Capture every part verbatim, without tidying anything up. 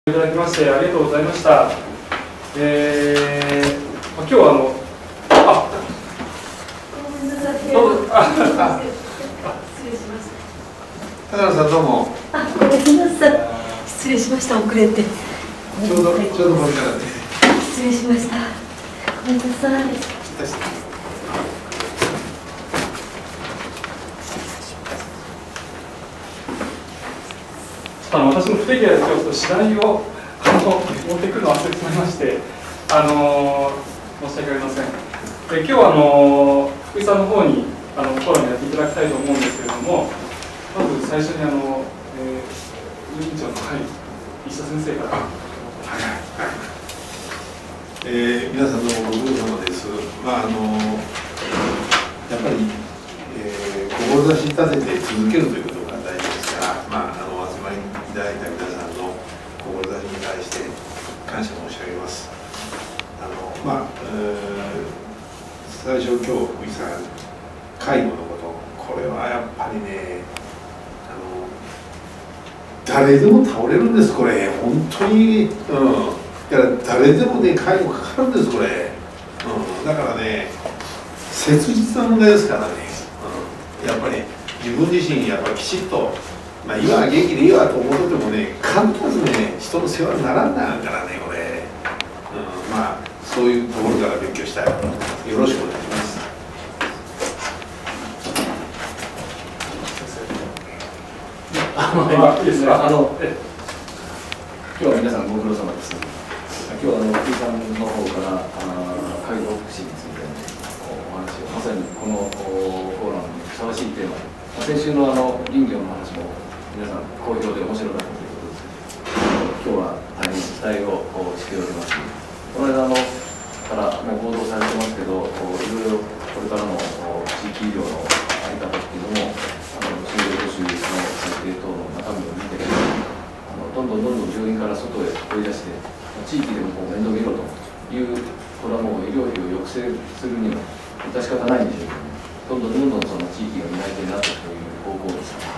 いただきましてありがとうございました。えー、今日はあのあどうぞあ失礼しました。高野さんどうも。 あ、ごめんなさい。失礼しました。遅れて。ちょうどちょうどこれからで。 失礼しました。ごめんなさい。 あの私の不手際でちょっと次第をあの持ってくるのを忘れてしまいまして、あの申し訳ありません。で今日はあの福井さんの方にあのコラムやっていただきたいと思うんですけれども、まず最初にあの、えー、委員長の、はい、石田先生から。 えー、皆さんどうもご苦労様です。まああのやっぱり、えー、志立てて続けるということが大事ですから、まああのお集まりいただいた皆さんの志に対して感謝申し上げます。あのまあ、えー、最初今日福井さん介護のこと、これはやっぱりね、あの誰でも倒れるんですこれ本当に。うんだから誰でもね、介護かかるんです、これ、うん、だからね、切実な問題ですからね、うん、やっぱり自分自身、やっぱりきちっと、まあ、今は元気でいいわと思っててもね、必ずね、人の世話にならんなんからね、これ、うん、まあ、そういうところから勉強したい、よろしくお願いします。 あの、いいですか、あの、今日は皆さんご苦労様です。今日はあの福井さんの方から介護福祉についてのお話を、まさにこのフォーラムにふさわしいテーマで、先週のあの林業の話も皆さん好評で面白かったということですけど、今日は大変期待をしております。この間あのからもう報道されてますけど、いろいろこれからの地域医療の在り方っていうのも、あの就労募集の設定等の中身を見て、あのどんどんどんどん病院から外へ追い出して、地域でもこう面倒見ろという、これはもう医療費を抑制するには致し方ないんでしょうけど、どんどんどんどんその地域が担い手になっていくという方向ですから、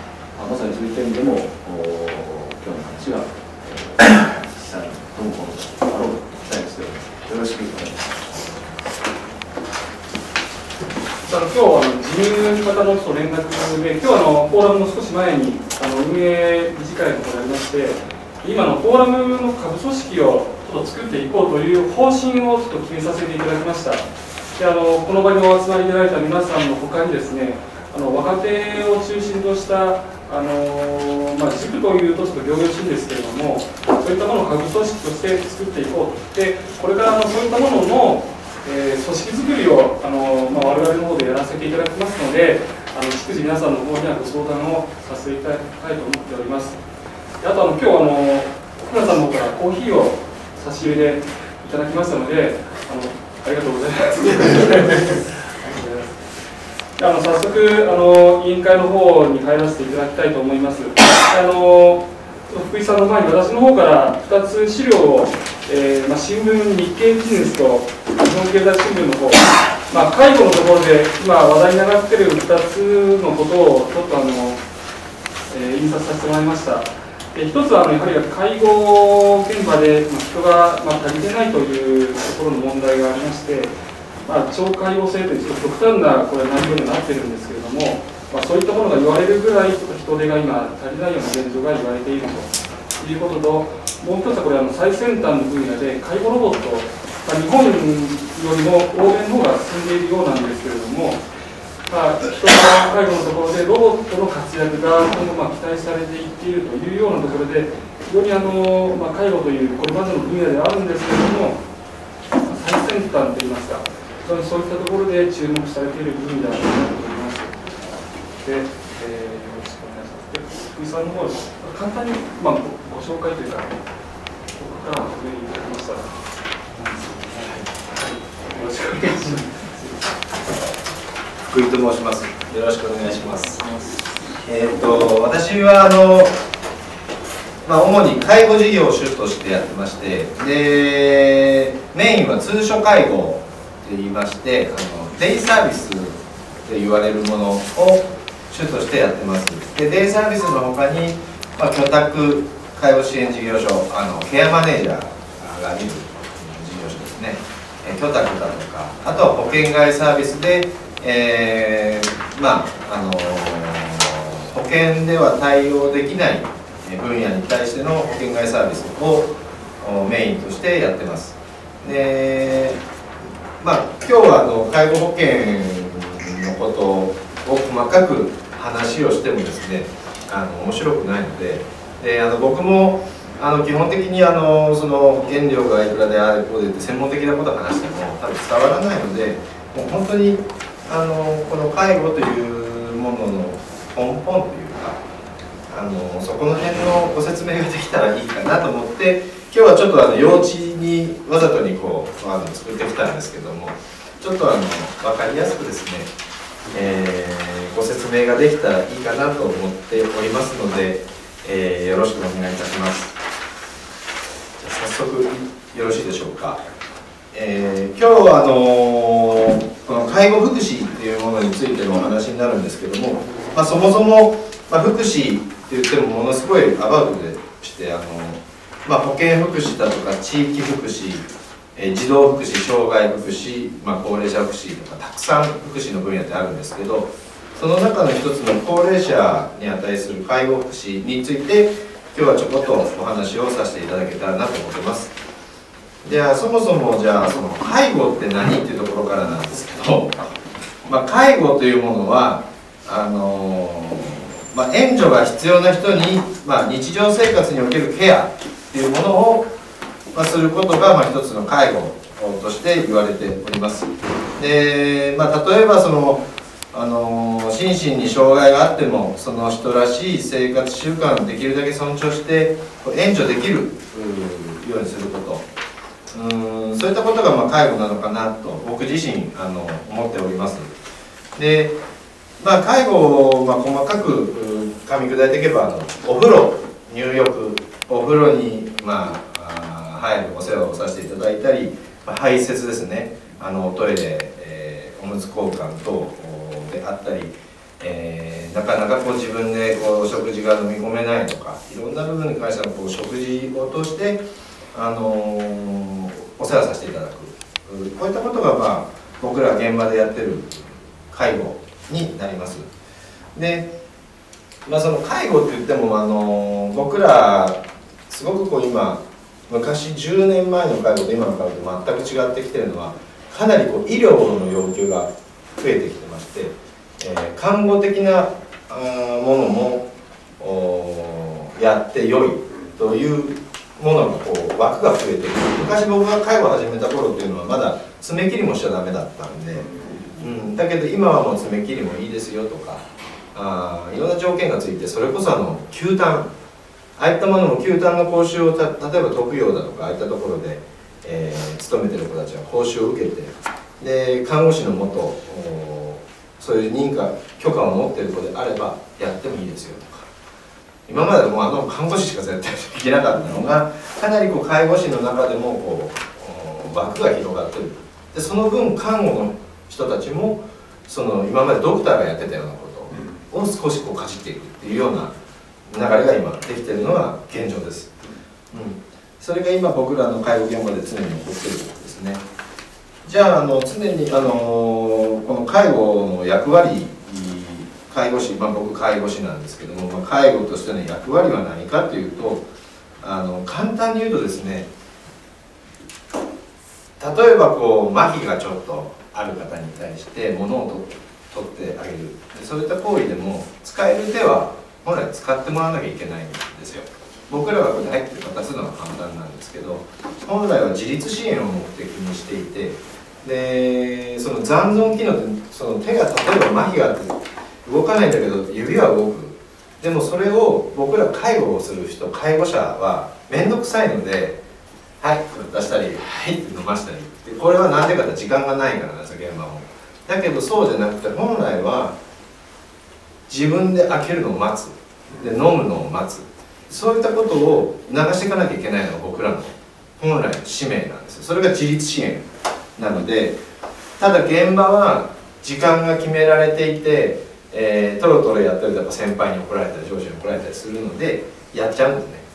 まさにそういった意味でも、今日の話は、えー、実際にどうもあろうと期待しております。よろしくお願いします。 あの今日はあの自由方の連絡で、今日はあのフォーラムの少し前にあの運営理事会のことがありまして、今のフォーラムの下部組織をちょっと作っていこうという方針をちょっと決めさせていただきました。であのこの場にお集まりいただいた皆さんのほかにですね、あの若手を中心としたあの、まあ、塾というとちょっと仰々しいんですけれども、そういったものを下部組織として作っていこうと。でこれからあのそういったものの、えー、組織づくりをあの、まあ、我々の方でやらせていただきますので、あの逐次皆さんの方にはご相談をさせていただきたいと思っております。あとあの今日あの奥村さんの方からコーヒーを差し入れでいただきましたので、あのありがとうございます。あの早速あの委員会の方に入らせていただきたいと思います。あの福井さんの前に私の方からふたつ資料を、えーまあ、新聞日経ビジネスと日本経済新聞の方、まあ、介護のところで今話題に上がっているふたつのことをちょっとあの、えー、印刷させてもらいました。一つはあのやはり介護現場で人がまあ足りてないというところの問題がありまして、まあ、超介護制というちょっと極端なこれ内容になっているんですけれども、まあ、そういったものが言われるぐらいちょっと人手が今足りないような現状が言われているということと、もう一つはこれあの最先端の分野で介護ロボット、まあ、日本よりも欧米の方が進んでいるようなんですけれども、まあ、人の介護のところでロボットの活躍が今後まあ期待されていっているというようなところで、非常にあの、まあ、介護というこれまでの分野ではあるんですけれども、最先端といいますか、そういったところで注目されている部分ではないかと思います。で、えー、よろしくお願いします。で、福井さんの方、簡単に、まあ、ご, ご紹介というか、僕から上にいただきましたら、はい、よろしくお願いします。 福井と申します。よろしくお願いします。えっと私はあの、まあ、主に介護事業を主としてやってまして、でメインは通所介護といいまして、あのデイサービスと言われるものを主としてやってます。でデイサービスの他に、まあ、居宅介護支援事業所、あのケアマネージャーが見る事業所ですね、え居宅だとか、あとは保険外サービスで、えー、まああの保険では対応できない分野に対しての保険外サービスをメインとしてやってます。で、まあ、今日はあの介護保険のことを細かく話をしてもですね、あの面白くないので、であの僕もあの基本的にあのその保険料がいくらであれこうでって専門的なことを話しても多分伝わらないので、もう本当にあのこの介護というものの根本というか、あのそこの辺のご説明ができたらいいかなと思って、今日はちょっとあの幼稚にわざとにこうあの作ってきたんですけども、ちょっとあの分かりやすくですね、えー、ご説明ができたらいいかなと思っておりますので、えー、よろしくお願いいたします。じゃあ早速よろしいでしょうか。えー、今日はあのー、この介護福祉というものについてのお話になるんですけども、まあ、そもそも、まあ、福祉って言ってもものすごいアバウトでしてあの、まあ、保健福祉だとか地域福祉、えー、児童福祉、障害福祉、まあ、高齢者福祉とかたくさん福祉の分野ってあるんですけど、その中の一つの高齢者に値する介護福祉について今日はちょこっとお話をさせていただけたらなと思ってます。じゃあそもそもじゃあその介護って何っていうところからなんですけど、まあ、介護というものはあのーまあ、援助が必要な人に、まあ、日常生活におけるケアっていうものを、まあ、することが、まあ、一つの介護として言われております。で、まあ、例えばその、あのー、心身に障害があってもその人らしい生活習慣をできるだけ尊重して援助できるようにすること、うーんそういったことがまあ介護なのかなと僕自身あの思っております。で、まあ、介護をまあ細かく噛み砕いていけば、あのお風呂、入浴、お風呂にまあ入るお世話をさせていただいたり、まあ、排泄ですね、あのトイレ、えー、おむつ交換等であったり、えー、なかなかこう自分でこう食事が飲み込めないとか、いろんな部分に関してはこう食事を通して、あのー、お世話させていただく、こういったことが、まあ、僕ら現場でやってる介護になります。で、まあ、その介護って言っても、あのー、僕らすごくこう今昔じゅうねんまえの介護と今の介護と全く違ってきてるのは、かなりこう医療の要求が増えてきてまして、えー、看護的なものもやってよいというものがこう枠が増えてくる。昔僕が介護を始めた頃っていうのはまだ爪切りもしちゃダメだったんで、うん、だけど今はもう爪切りもいいですよとか、あいろんな条件がついて、それこそあの休担、ああいったものも休担の講習をた例えば特養だとかああいったところで、えー、勤めてる子たちは講習を受けて、で看護師のもとそういう認可許可を持っている子であればやってもいいですよとか、今までもうあの看護師しか絶対できなかったのが、かなりこう介護士の中でもこう枠が広がってる。でその分看護の人たちもその今までドクターがやってたようなことを少しこうかじっていくっていうような流れが今できているのが現状です。うん、それが今僕らの介護現場で常に起こっていることですね。じゃあ、あの常にあのこの介護の役割、介護士、まあ、僕介護士なんですけども、まあ、介護としての役割は何かというと、あの簡単に言うとですね、例えばこう麻痺がちょっとある方に対して物を取ってあげる、そういった行為でも使える手は本来使ってもらわなきゃいけないんですよ。僕らがここに入って渡すのは簡単なんですけど、本来は自立支援を目的にしていて、でその残存機能ってその手が例えば麻痺があって動かないんだけど指は動く。でもそれを僕ら介護をする人、介護者は面倒くさいので、はい出したり、はいって飲ましたり、でこれは何でかって時間がないからなんですよ、現場も。だけどそうじゃなくて、本来は自分で開けるのを待つ、で飲むのを待つ、そういったことを促していかなきゃいけないのが僕らの本来の使命なんですよ。それが自立支援なので、ただ現場は時間が決められていて、えー、トロトロやったりとか先輩に怒られたり上司に怒られたりするのでやっちゃうんですね。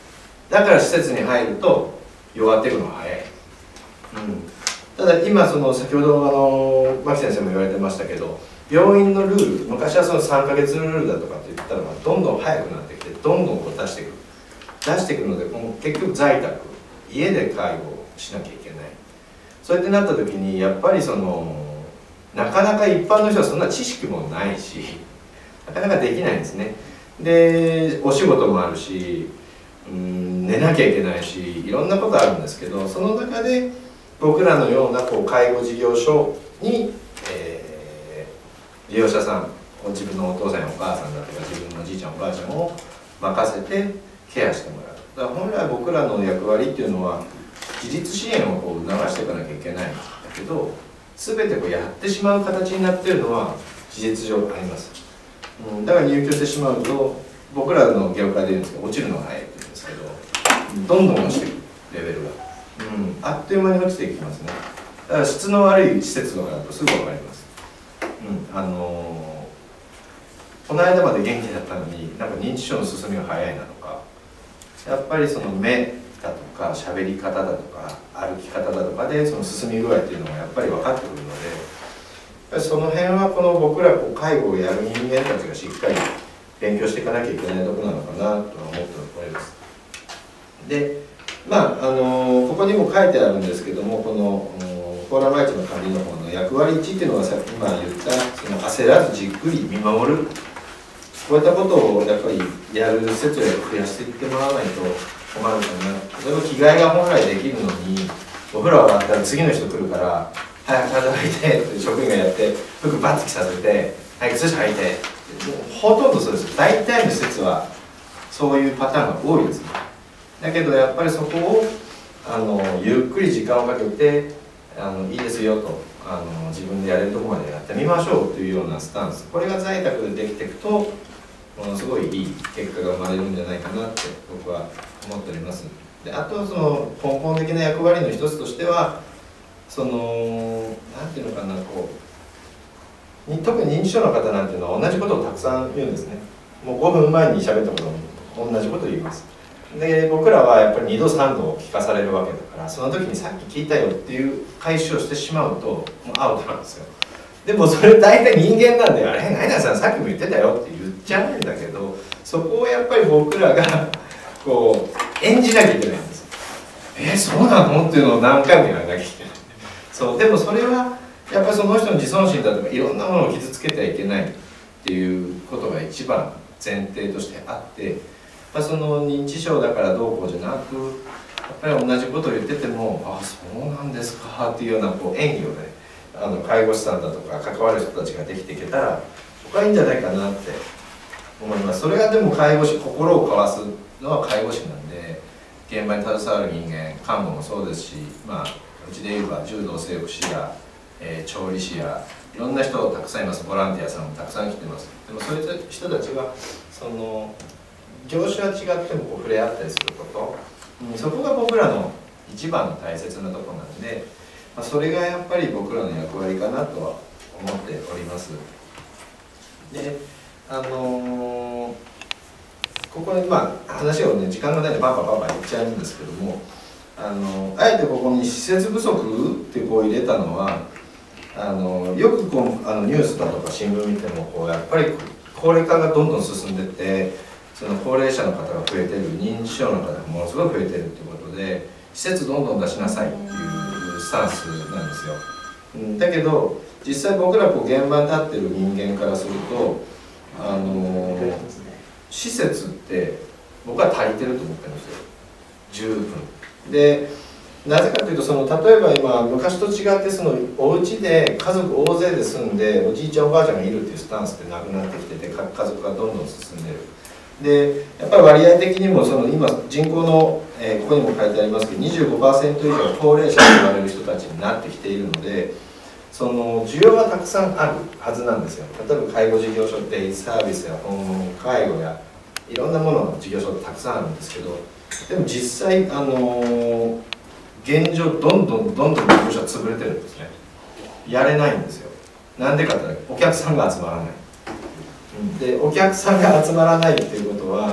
だから施設に入ると弱っていくのが早い、うん、ただ今その先ほどあの牧先生も言われてましたけど、病院のルール、昔はそのさんかげつルールだとかって言ったのがどんどん早くなってきて、どんどんこう出してくる出してくるので、この結局在宅家で介護をしなきゃいけない。そうやってなった時にやっぱりそのなかなか一般の人はそんな知識もないし、なかなかできないんですね。でお仕事もあるし、うん寝なきゃいけないし、いろんなことあるんですけど、その中で僕らのようなこう介護事業所に、えー、利用者さん、自分のお父さんやお母さんだとか自分のおじいちゃんおばあちゃんを任せてケアしてもらう。だから本来僕らの役割っていうのは自立支援をこう促していかなきゃいけないんだけど、全てこうやってしまう形になっているのは事実上あります、うん、だから入居してしまうと、僕らの業界で言うんですけど落ちるのが早いって言うんですけど、どんどん落ちていくレベルが、うん、あっという間に落ちていきますね。だから質の悪い施設とかだとすぐ分かります、うん、あのー、この間まで元気だったのになんか認知症の進みが早いなとか、やっぱりその目だとか喋り方だとか歩き方だとかでその進み具合っていうのがやっぱり分かってくるので、やっぱりその辺はこの僕らこう介護をやる人間たちがしっかり勉強していかなきゃいけないところなのかなとは思っております。で、まああのここにも書いてあるんですけども、このコーラマイチの管理の方の役割いちっていうのはさっき今言ったその焦らずじっくり見守る、こういったことをやっぱりやる施設を増やしていってもらわないと困るかな。例えば着替えが本来できるのにお風呂上がったら次の人来るから「早く体拭いて」って職員がやって服バッと着させて「はい靴下履いて」ほとんどそうです。大体の施設はそういうパターンが多いですね。だけどやっぱりそこをあのゆっくり時間をかけてあのいいですよとあの自分でやれるところまでやってみましょうというようなスタンス、これが在宅でできていくとものすごいいい結果が生まれるんじゃないかなって僕は思っております。であとその根本的な役割の一つとしてはそのなんていうのかなこう特に認知症の方なんていうのは同じことをたくさん言うんですね。もうごふんまえに喋ったことも同じことを言います。で僕らはやっぱりにどさんど聞かされるわけだから、その時にさっき聞いたよっていう回収をしてしまうともうアウトなんですよ。でもそれ大体人間なんで、あれ何々さんさっきも言ってたよって言っちゃうんだけど、そこをやっぱり僕らがこう演じなきゃいけないんです。えそうなのっていうのを何回もやらなきゃいけない。そうでもそれはやっぱりその人の自尊心だとかいろんなものを傷つけてはいけないっていうことが一番前提としてあって、やっぱその認知症だからどうこうじゃなく、やっぱり同じことを言ってても「ああそうなんですか」っていうようなこう演技をね、あの介護士さんだとか関わる人たちができていけたら僕はいいんじゃないかなって思います。それがでも介護士、心を交わすのは介護士なんで、現場に携わる人間、看護もそうですし、まあうちで言えば柔道整復師や、えー、調理師やいろんな人たくさんいます。ボランティアさんもたくさん来てます。でもそういう人たちがその業種は違ってもこう触れ合ったりすること、うん、そこが僕らの一番の大切なところなんで、まあ、それがやっぱり僕らの役割かなとは思っております。であのー、ここにまあ話をね時間がないんでパンパンパンパン言っちゃうんですけども、あのあえてここに施設不足ってこう入れたのは、あのよくこうあのニュースだとか新聞見てもこうやっぱり高齢化がどんどん進んでって、その高齢者の方が増えてる、認知症の方がものすごい増えてるっていうことで施設どんどん出しなさいっていうスタンスなんですよ。うん、だけど実際僕らこう現場に立ってる人間からすると、あのー、施設って僕は足りてると思ってるんですよ、十分。でなぜかというと、その例えば今昔と違ってそのお家で家族大勢で住んでおじいちゃんおばあちゃんがいるっていうスタンスってなくなってきてて、家族がどんどん進んでる。でやっぱり割合的にもその今人口の、えー、ここにも書いてありますけど にじゅうごパーセント 以上高齢者と言われる人たちになってきているので、その需要はたくさんあるはずなんですよ。例えば介護事業所、デイサービスや訪問介護やいろんなものの事業所ってたくさんあるんですけど、でも実際あのー、現状どんどんどんどん事業所は潰れてるんですね。やれないんですよ。なんでかって言ったらお客さんが集まらない。でお客さんが集まらないっていうことは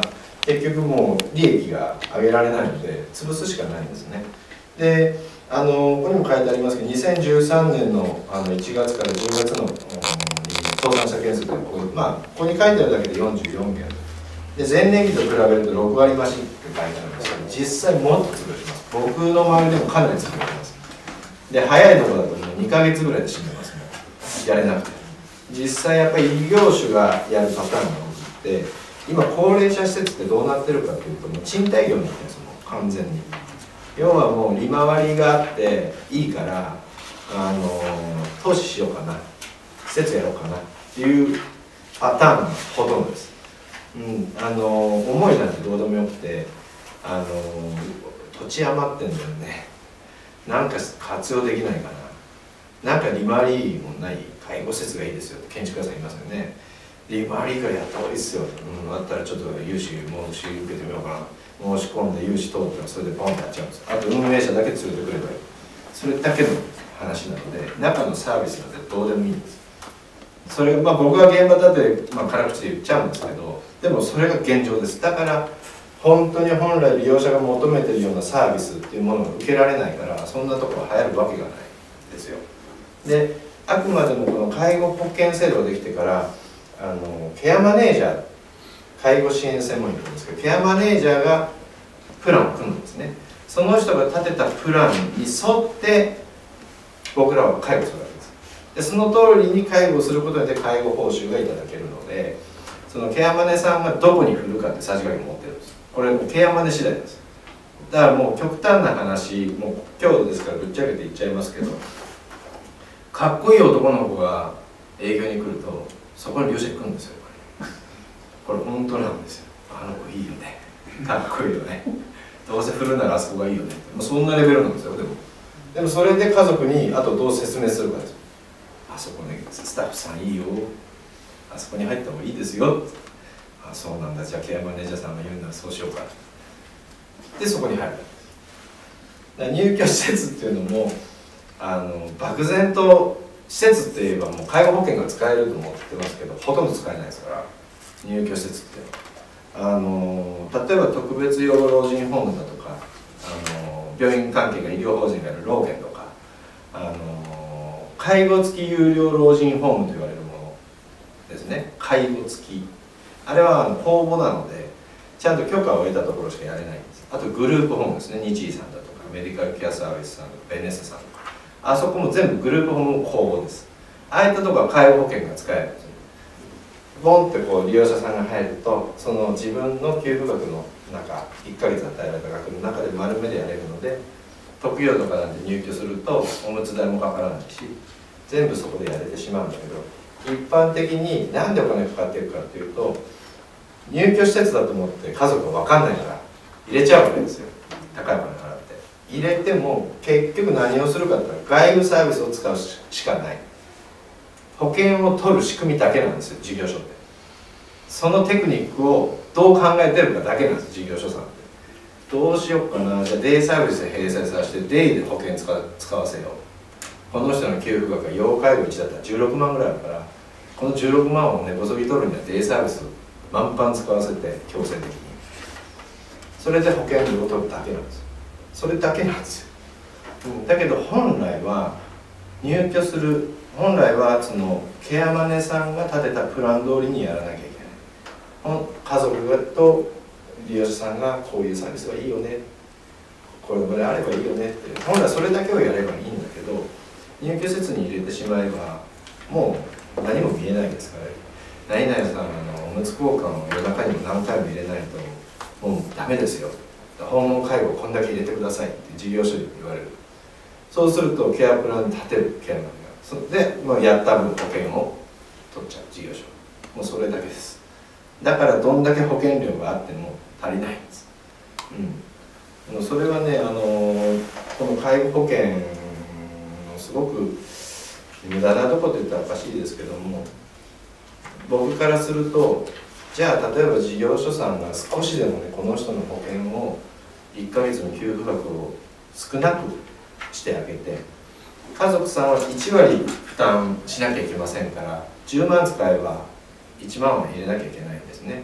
結局もう利益が上げられないので潰すしかないんですね。であのここにも書いてありますけどにせんじゅうさんねん の, あのいちがつからじゅうがつの、うん、倒産者件数でここ、まあ、ここに書いてあるだけでよんじゅうよんけんで前年期と比べるとろくわり増しって書いてあるんですけど実際もっと潰れます。僕の周りでもかなり潰れます。で早いところだともうにかげつぐらいで死んでますね、やれなくて。実際やっぱり異業種がやるパターンが多くて今高齢者施設ってどうなってるかというともう賃貸業になってるんですよ、もう完全に。要はもう利回りがあっていいからあの投資しようかな施設やろうかなっていうパターンがほとんどです。うん、あの思いなんてどうでもよくてあの土地余ってんだよね、なんか活用できないかな、なんか利回りもない介護施設がいいですよって建築家さんいますよね。利回り以外やった方がいいですよ、うん、あったらちょっと融資申し受けてみようかな、申し込んで融資通ったらそれでボンってやっちゃうんです。あと運営者だけ連れてくればいい、それだけの話なので中のサービスなんてどうでもいいんです。それがまあ僕は現場だって、まあ、辛口で言っちゃうんですけどでもそれが現状です。だから本当に本来利用者が求めてるようなサービスっていうものが受けられないからそんなところが流行るわけがないんですよ。であくまでもこの介護保険制度ができてからあのケアマネージャー介護支援専門員なんですけどケアマネージャーがプランを組むんですね。その人が立てたプランに沿って僕らは介護するわけです。でその通りに介護することによって介護報酬がいただけるのでそのケアマネさんがどこに振るかってさじ加減持ってるんです。これもうケアマネ次第です。だからもう極端な話もう今日ですからぶっちゃけて言っちゃいますけどかっこいい男の子が営業に来るとそこに利用者行くんですよ。これ本当なんですよ。あの子いいよねかっこいいよねどうせ振るならあそこがいいよねもうそんなレベルなんですよ。でもでもそれで家族にあとどう説明するかです。あそこねスタッフさんいいよあそこに入った方がいいですよ。あそうなんだじゃあケアマネージャーさんが言うならそうしようかでそこに入る。だ入居施設っていうのもあの漠然と施設って言えばもう介護保険が使えると思ってますけどほとんど使えないですから入居施設ってあの例えば特別養護老人ホームだとかあの病院関係が医療法人がある老健とかあの介護付き有料老人ホームと言われるものですね。介護付きあれは公募なのでちゃんと許可を得たところしかやれないんです。あとグループホームですね。日医さんだとかメディカルケアサービスさんとかベネッセさんとかあそこも全部グループホーム公募です。ああいったところは介護保険が使えるんですよ。ボンってこう利用者さんが入るとその自分の給付額の中いっかげつ与えられた額の中で丸めでやれるので特養とかなんで入居するとおむつ代もかからないし全部そこでやれてしまうんだけど一般的に何でお金かかっているかっていうと入居施設だと思って家族が分かんないから入れちゃうわけですよ。高いお金払って入れても結局何をするかって言ったら外部サービスを使うしかない。保険を取る仕組みだけなんですよ事業所って。そのテクニックをどう考えてるかだけなんです事業所さんって。どうしようかなじゃあデイサービスで併載させてデイで保険使使わせよう。この人の給付額が要介護いちだったらじゅうろくまんぐらいあるからこのじゅうろくまんを根こそぎ取るにはデイサービス満帆使わせて強制的にそれで保険料を取るだけなんです。それだけなんですよ、うん、だけど本来は入居する本来はそのケアマネさんが立てたプラン通りにやらなきゃいけない。家族と利用者さんがこういうサービスはいいよねこれこれあればいいよねって本来それだけをやればいいんだけど入居施設に入れてしまえばもう何も見えないですから何々さんあのおむつ交換を夜中にも何回も入れないともうダメですよ訪問介護こんだけ入れてくださいって事業所に言われる。そうするとケアプランに立てるケアマネがそれで、まあ、やった分保険を取っちゃう事業所もうそれだけです。だからどんだけ保険料があっても足りないんです、うん、それはね、あのー、この介護保険のすごく無駄なところと言ったらおかしいですけども僕からするとじゃあ例えば事業所さんが少しでもねこの人の保険をいっかげつの給付額を少なくしてあげて家族さんはいちわり負担しなきゃいけませんからじゅうまん使えばいちまんは入れなきゃいけないんですね。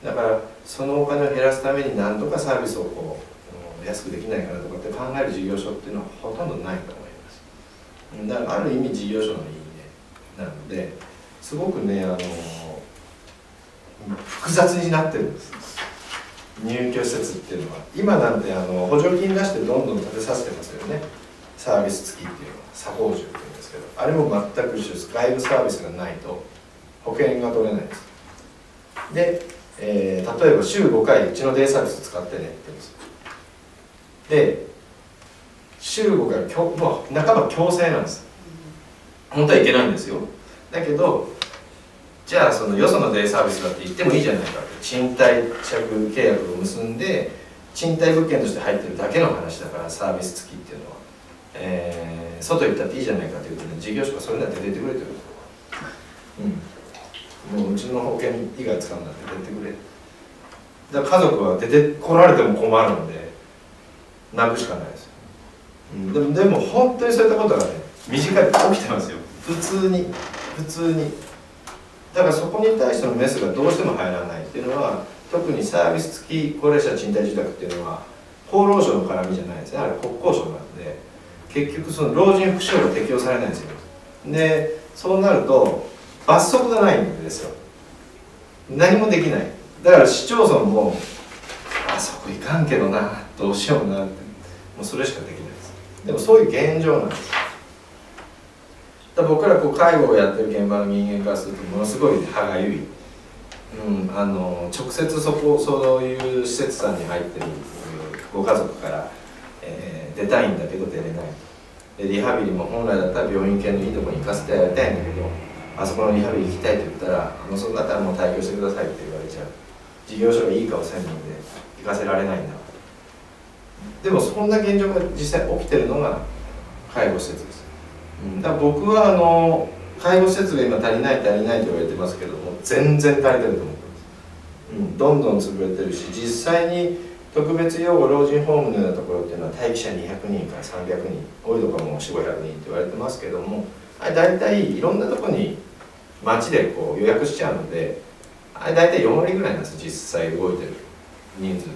だからそのお金を減らすために何とかサービスをこう安くできないかなとかって考える事業所っていうのはほとんどないと思います。だからある意味事業所のいいねなのですごくねあの複雑になってるんです。入居施設っていうのは今なんてあの補助金出してどんどん建てさせてますよね。サービス付きっていうのは左工住っていうんですけど、あれも全く一緒です。外部サービスがないと保険が取れないです。で、えー、例えば週ごかいうちのデイサービス使ってねって言うんです。で週ごかいきょ、まあ、半ば強制なんです。本当はいけないんですよ。だけどじゃあそのよそのデイサービスだって言ってもいいじゃないかって賃貸借契約を結んで賃貸物件として入ってるだけの話だからサービス付きっていうのは、えー、外行ったっていいじゃないかっていうとね事業所がそれだって出てくれてる、うん、もううちの保険以外使うんだって出てくれ。だから家族は出てこられても困るので泣くしかないですよ、うん、でもでも本当にそういったことがね短い起きてますよ。普通に普通にだからそこに対してのメスがどうしても入らないっていうのは特にサービス付き高齢者賃貸住宅っていうのは厚労省の絡みじゃないですね。あれ国交省なんで結局その老人福祉法が適用されないんですよ。でそうなると罰則がないんですよ。何もできない。だから市町村もあそこ行かんけどなどうしようなってもうそれしかできないです。でもそういう現状なんです。だ僕らこう介護をやってる現場の人間からするとものすごい歯がゆい、うん、あの直接そこそういう施設さんに入ってるご家族から、えー、出たいんだけど出れないでリハビリも本来だったら病院系のいいところに行かせてやりたいんだけどあそこのリハビリ行きたいって言ったらあのそうだったらもう退去してくださいって言われちゃう。事業所がいい顔せんので行かせられないんだ。でもそんな現状が実際起きてるのが介護施設です。だから僕はあの介護施設が今足りない足りないと言われてますけども全然足りてると思ってます、うん、どんどん潰れてるし実際に特別養護老人ホームのようなところっていうのは待機者にひゃくにんからさんびゃくにん多いとかもよんひゃくごひゃくにんって言われてますけどもあれ大体いろんなところに街でこう予約しちゃうのであれ大体よんわりぐらいなんです実際動いてる人数って。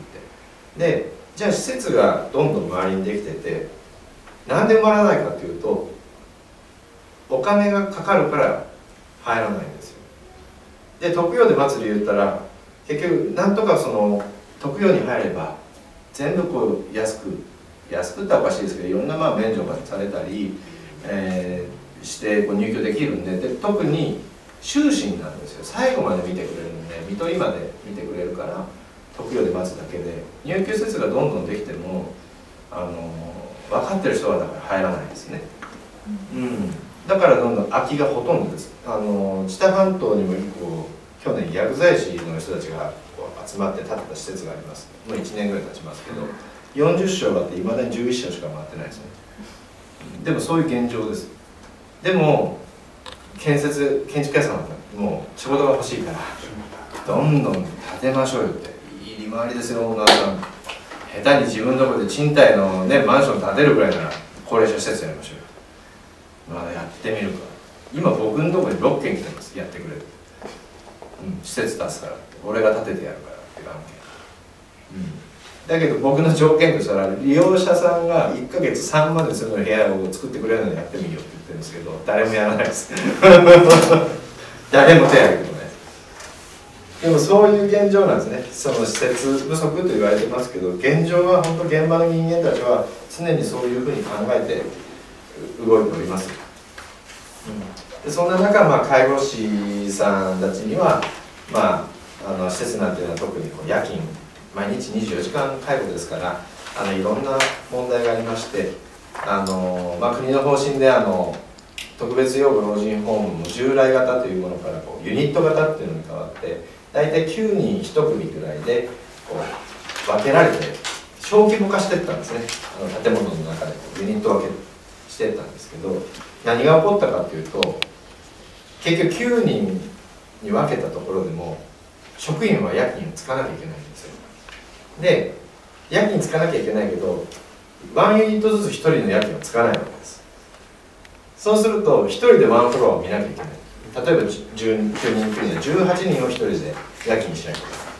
でじゃあ施設がどんどん周りにできててなんで埋まらないかっていうとお金がかかるから入らないんですよ。で特養で待つ理由言ったら結局なんとかその特養に入れば全部こう安く安くっておかしいですけどいろんなまあ免除がされたり、えー、してこう入居できるんで、で特に終身なんですよ。最後まで見てくれるんで看取りまで見てくれるから特養で待つだけで入居施設がどんどんできてもあの分かってる人はだから入らないですね。うんだからどんどん空きがほとんどです。あの知多半島にもいっこ去年薬剤師の人たちがこう集まって建てた施設があります。もういちねんぐらい経ちますけどよんじゅっしょうあっていまだにじゅういっしょうしか回ってないですね。でもそういう現状です。でも建設建築屋さんはもう仕事が欲しいからどんどん建てましょうよっていい利回りですよ。オーナーさん下手に自分のところで賃貸の、ね、マンション建てるぐらいなら高齢者施設やりましょうよ。まだやってみるか。今僕のところにろっけん来てます。やってくれる、うん、施設出すから俺が建ててやるからっていう案件、うん、だけど僕の条件としたら利用者さんがいっかげつさんまんで済む部屋を作ってくれるのでやってみようって言ってるんですけど誰もやらないです誰も手を挙げてもないです。でもそういう現状なんですね。その施設不足と言われてますけど現状は本当現場の人間たちは常にそういうふうに考えて動いております。うん、でそんな中、まあ、介護士さんたちには、まあ、あの施設なんていうのは特にこう夜勤毎日にじゅうよじかん介護ですからあのいろんな問題がありましてあの、まあ、国の方針であの特別養護老人ホームの従来型というものからこうユニット型っていうのに変わって大体きゅうにんいち組ぐらいでこう分けられて小規模化していったんですね。あの建物の中でこうユニット分けしてたんですけど何が起こったかというと結局きゅうにんに分けたところでも職員は夜勤をつかなきゃいけないんですよ。で夜勤つかなきゃいけないけどワンユニットずつひとりの夜勤はつかないわけです。そうするとひとりでワンフロアを見なきゃいけない。例えばじゅうきゅうにんくらいでじゅうはちにんをひとりで夜勤しなきゃいけない。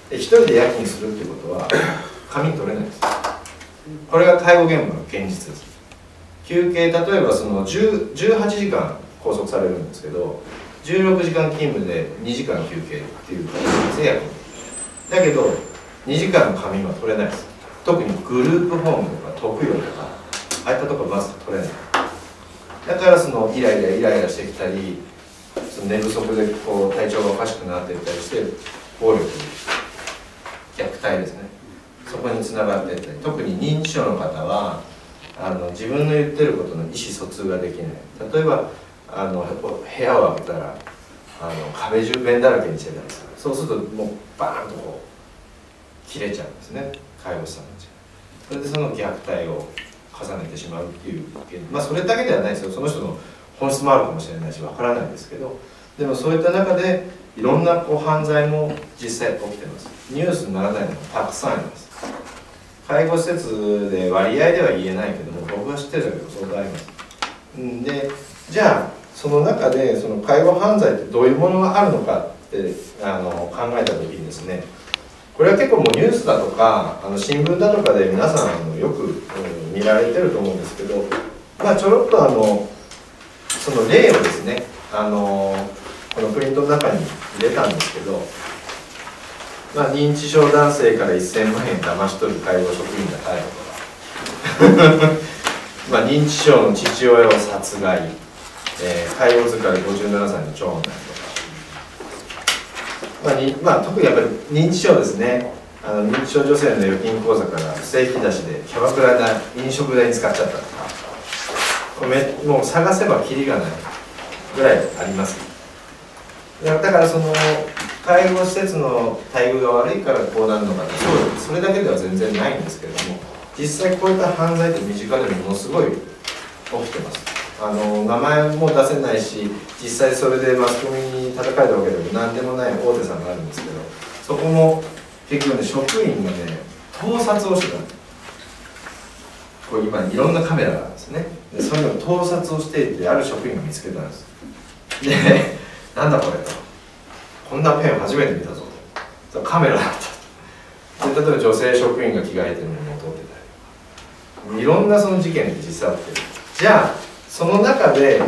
で一人で夜勤するっていうことは仮眠取れないです。これが介護現場の現実です。休憩、例えばそのじゅう、じゅうはちじかん拘束されるんですけど、じゅうろくじかん勤務でにじかん休憩っていう形ですね、夜勤。だけどにじかんの仮眠は取れないです。特にグループホームとか特養とかああいったところまず取れない。だからそのイライライライラしてきたり、その寝不足でこう体調がおかしくなっていったりして暴力、虐待ですね、そこにつながっていったり、特に認知症の方はあの自分の言ってることの意思疎通ができない。例えばあの部屋を開けたらあの壁中便だらけにしてたりする。そうするともうバーンとこう切れちゃうんですね、介護士さんたち。それでその虐待を重ねてしまうっていう、まあそれだけではないですよ。その人の本質もあるかもしれないしわからないですけど、でもそういった中でいろんなこう犯罪も実際起きてます。ニュースにならないのもたくさんあります。介護施設で割合では言えないけども、僕が知ってるだけど相当あります。んで、じゃあその中でその介護犯罪ってどういうものがあるのかってあの考えた時にですね、これは結構もうニュースだとかあの新聞だとかで皆さんあのよく、うん、見られてると思うんですけど、まあちょろっとあのその例をですね、あのこのプリントの中に入れたんですけど、まあ、認知症男性からせんまんえん騙し取る介護職員が逮捕とかまあ認知症の父親を殺害、えー、介護疲れごじゅうななさいの長男とか、まあにまあ、特にやっぱり認知症ですね。あの認知症女性の預金口座から不正引き出しでキャバクラな飲食代に使っちゃったとか、もう探せばキリがないぐらいあります。だからその介護施設の待遇が悪いからこうなるのかって、そうそれだけでは全然ないんですけれども、実際こういった犯罪って身近でもものすごい起きてます。あの名前も出せないし、実際それでマスコミに叩かれたわけでも何でもない大手さんがあるんですけど、そこも結局ね、職員がね盗撮をしてたんです。こう今いろんなカメラがあるんですね。でそれを盗撮をしていて、ある職員が見つけたんです。でなんだこれと、こんなペンを初めて見たぞと、カメラだったと。で例えば女性職員が着替えてるものを撮ってたり、いろんなその事件って実際起きてる。じゃあその中で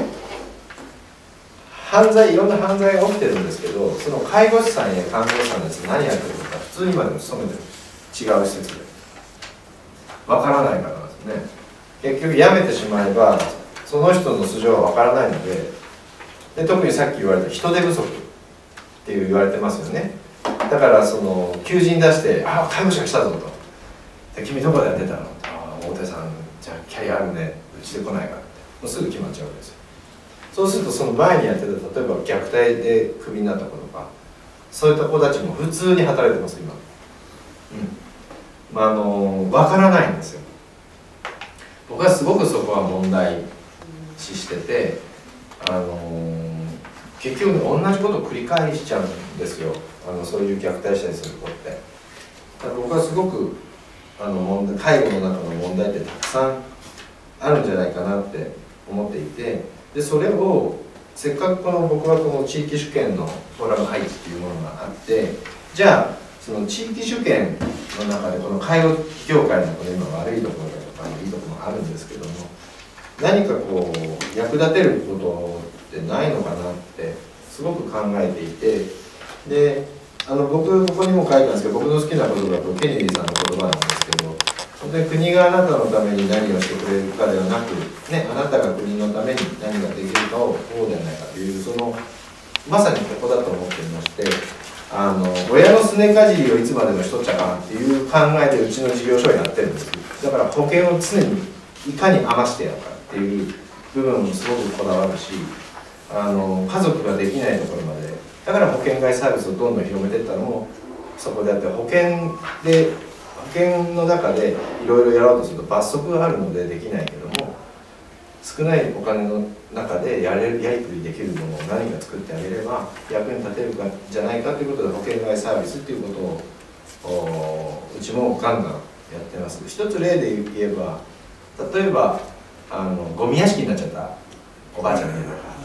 犯罪、いろんな犯罪が起きてるんですけど、その介護士さんや看護師さんたち何やってるのか普通に今でも勤めてる、違う施設でわからないからなんですね。結局辞めてしまえばその人の素性はわからないので、で特にさっき言われた人手不足っていう言われてますよね。だからその求人出して「ああ介護士が来たぞ」と「で君どこでやってたの?」「ああ大手さんじゃあキャリアあるね、うちで来ないか」ってもうすぐ決まっちゃうわけですよ。そうするとその前にやってた、例えば虐待でクビになった子とか、そういった子たちも普通に働いてます今。うんまああの分からないんですよ。僕はすごくそこは問題視してて、あの結局、ね、同じことを繰り返しちゃうんですよ、あのそういう虐待したりする子って。だから僕はすごくあの問題、介護の中の問題ってたくさんあるんじゃないかなって思っていて、でそれをせっかくこの僕はこの地域主権のフォーラム配置っていうものがあって、じゃあその地域主権の中でこの介護業界のこの今悪いところとかいいところもあるんですけども、何かこう役立てることってないのかなってすごく考えていて、であの僕ここにも書いたんですけど、僕の好きな言葉だとケネディさんの言葉なんですけど、本当に国があなたのために何をしてくれるかではなく、ね、あなたが国のために何ができるかをこうではないかという、そのまさにここだと思っていまして、あの親のすねかじりをいつまでもしとっちゃかんっていう考えでうちの事業所をやってるんです。だから保険を常にいかに余してやるかっていう部分もすごくこだわるし、あの家族ができないところまで、だから保険外サービスをどんどん広めていったのもそこであって、保険で保険の中でいろいろやろうとすると罰則があるのでできないけども、少ないお金の中でやれるやりくりできるものを何か作ってあげれば役に立てるかじゃないかということで、保険外サービスっていうことをうちもガンガンやってます。一つ例で言えば、例えばあのゴミ屋敷になっちゃったおばあちゃんがいるとか、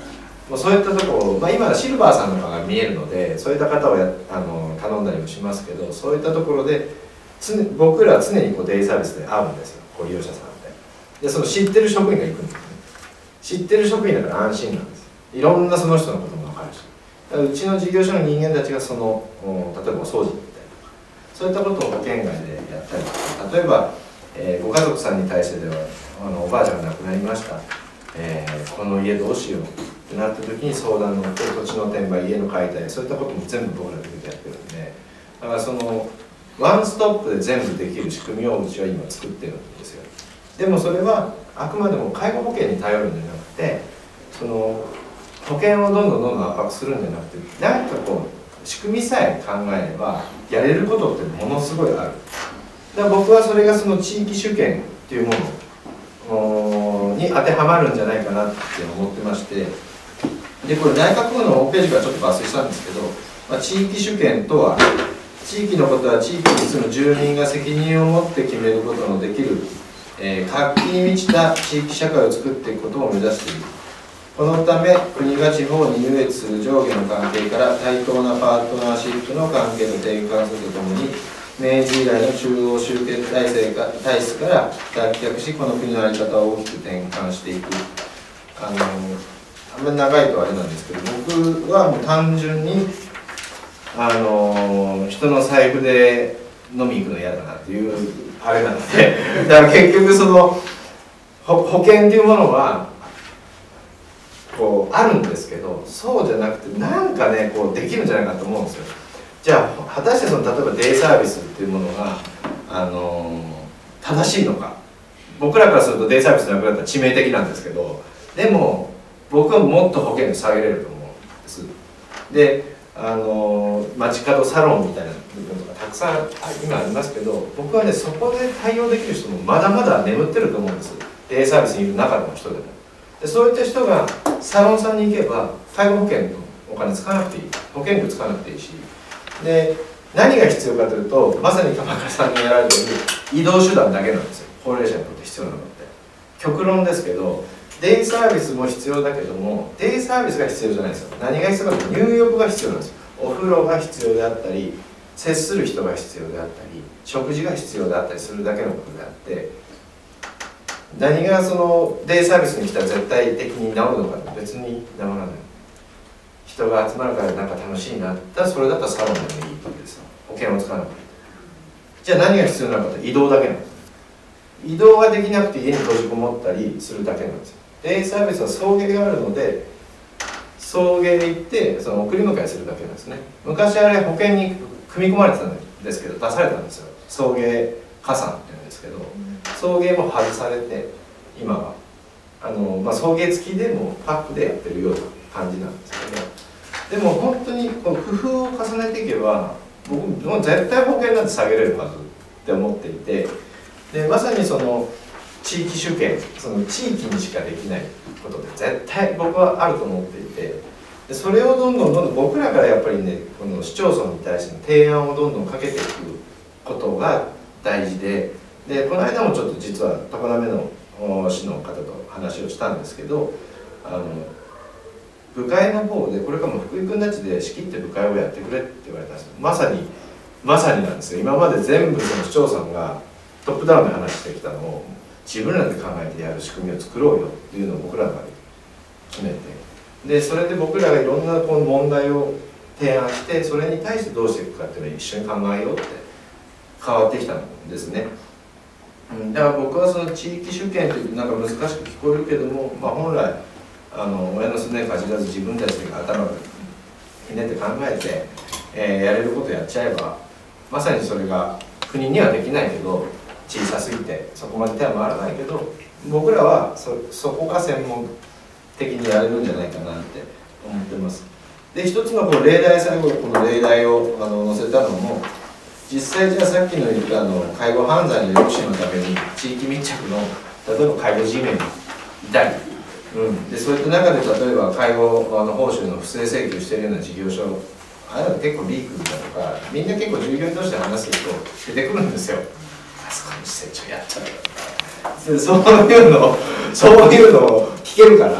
もうそういったところ、まあ、今シルバーさんとかが見えるのでそういった方をやあの頼んだりもしますけど、そういったところで常僕らは常にこうデイサービスで会うんですよ、ご利用者さんで。でその知ってる職員が行くんですね。知ってる職員だから安心なんです。いろんなその人のことも分かるし、だからうちの事業所の人間たちがその例えばお掃除みたいなそういったことを保険外でやったりとか、例えば、えー、ご家族さんに対してではあのおばあちゃんが亡くなりました、えー、この家どうしようってなった時に相談の土地の転売、家の解体、そういったことも全部僕らでやってるんで、だからそのワンストップで全部できる仕組みをうちは今作ってるんですよ。でもそれはあくまでも介護保険に頼るんじゃなくて、その保険をどんどんどんどん圧迫するんじゃなくて、何かこう仕組みさえ考えればやれることってものすごいある。だから僕はそれがその地域主権っていうものに当てはまるんじゃないかなって思ってまして、でこれ内閣府のホームページからちょっと抜粋したんですけど、まあ、地域主権とは地域のことは地域に住む住民が責任を持って決めることのできる、えー、活気に満ちた地域社会を作っていくことを目指している。このため国が地方に優越する上下の関係から対等なパートナーシップの関係の転換するとともに、明治以来の中央集権体制か体質から脱却し、この国の在り方を大きく転換していく。あのあんまり長いとあれなんですけど、僕はもう単純にあの人の財布で飲み行くの嫌だなっていうあれなので、だから結局その保険っていうものはこうあるんですけど、そうじゃなくてなんかねこうできるんじゃないかと思うんですよ。じゃあ果たしてその例えばデイサービスっていうものがあの正しいのか。僕らからするとデイサービスなくなったら致命的なんですけど、でも僕はもっと保険料下げれると思うんです。であの街角サロンみたいな部分とかたくさん今ありますけど、僕はねそこで対応できる人もまだまだ眠ってると思うんです。デイサービスにいる中の人でも。でそういった人がサロンさんに行けば介護保険のお金使わなくていい、保険料使わなくていいし、で何が必要かというと、まさに鎌倉さんがやられている移動手段だけなんですよ、高齢者にとって必要なのって。極論ですけど、デイサービスも必要だけども、デイサービスが必要じゃないですよ。何が必要かというと入浴が必要なんですよ。お風呂が必要であったり、接する人が必要であったり、食事が必要であったりするだけのことであって、何がそのデイサービスに来たら絶対的に治るのかって別に治らない。人が集まるからなんか楽しいなって言ったら、それだったらサロンでもいいわけですよ。保険を使わなくて。じゃあ何が必要なのかって移動だけなんです。移動ができなくて家に閉じこもったりするだけなんですよ。デイサービスは送迎があるので、送迎で行ってその送り迎えするだけなんですね。昔あれ保険に組み込まれてたんですけど、出されたんですよ。送迎加算っていうんですけど、送迎も外されて今はあの、まあ、送迎付きでもパックでやってるような感じなんですけど、でも本当にこの工夫を重ねていけば僕も絶対保険なんて下げれるはずって思っていて、でまさにその地域主権、その地域にしかできないことで絶対僕はあると思っていて、でそれをどんどんどんどん僕らからやっぱりね、この市町村に対しての提案をどんどんかけていくことが大事で、でこの間もちょっと実は常滑の市の方と話をしたんですけど、あの部会の方でこれからも福井くんたちで仕切って部会をやってくれって言われたんですよ。まさにまさになんですよ。今まで全部その市町村がトップダウンで話してきたのを自分らで考えてやる仕組みを作ろうよっていうのを僕らが決めて、でそれで僕らがいろんなこの問題を提案して、それに対してどうしていくかっていうのを一緒に考えようって変わってきたんですね。だから僕はその地域主権というなんか難しく聞こえるけども、まあ、本来あの親のすねかじらず自分たちで頭をひねって考えて、えー、やれることやっちゃえば、まさにそれが国にはできないけど小さすぎてそこまで手は回らないけど、僕らは そ, そこが専門的にやれるんじゃないかなって思ってます。で一つのこの例題、最後この例題をあの載せたのも、実際じゃあさっきの言ったあの介護犯罪の抑止のために地域密着の例えば介護 G メンがいたり、うん、でそういった中で例えば介護あの報酬の不正請求しているような事業所、あれは結構リークだとか、みんな結構従業員同士で話すと出てくるんですよ。あそこに施設長やっちゃうとか、そういうのをそういうのを聞けるから、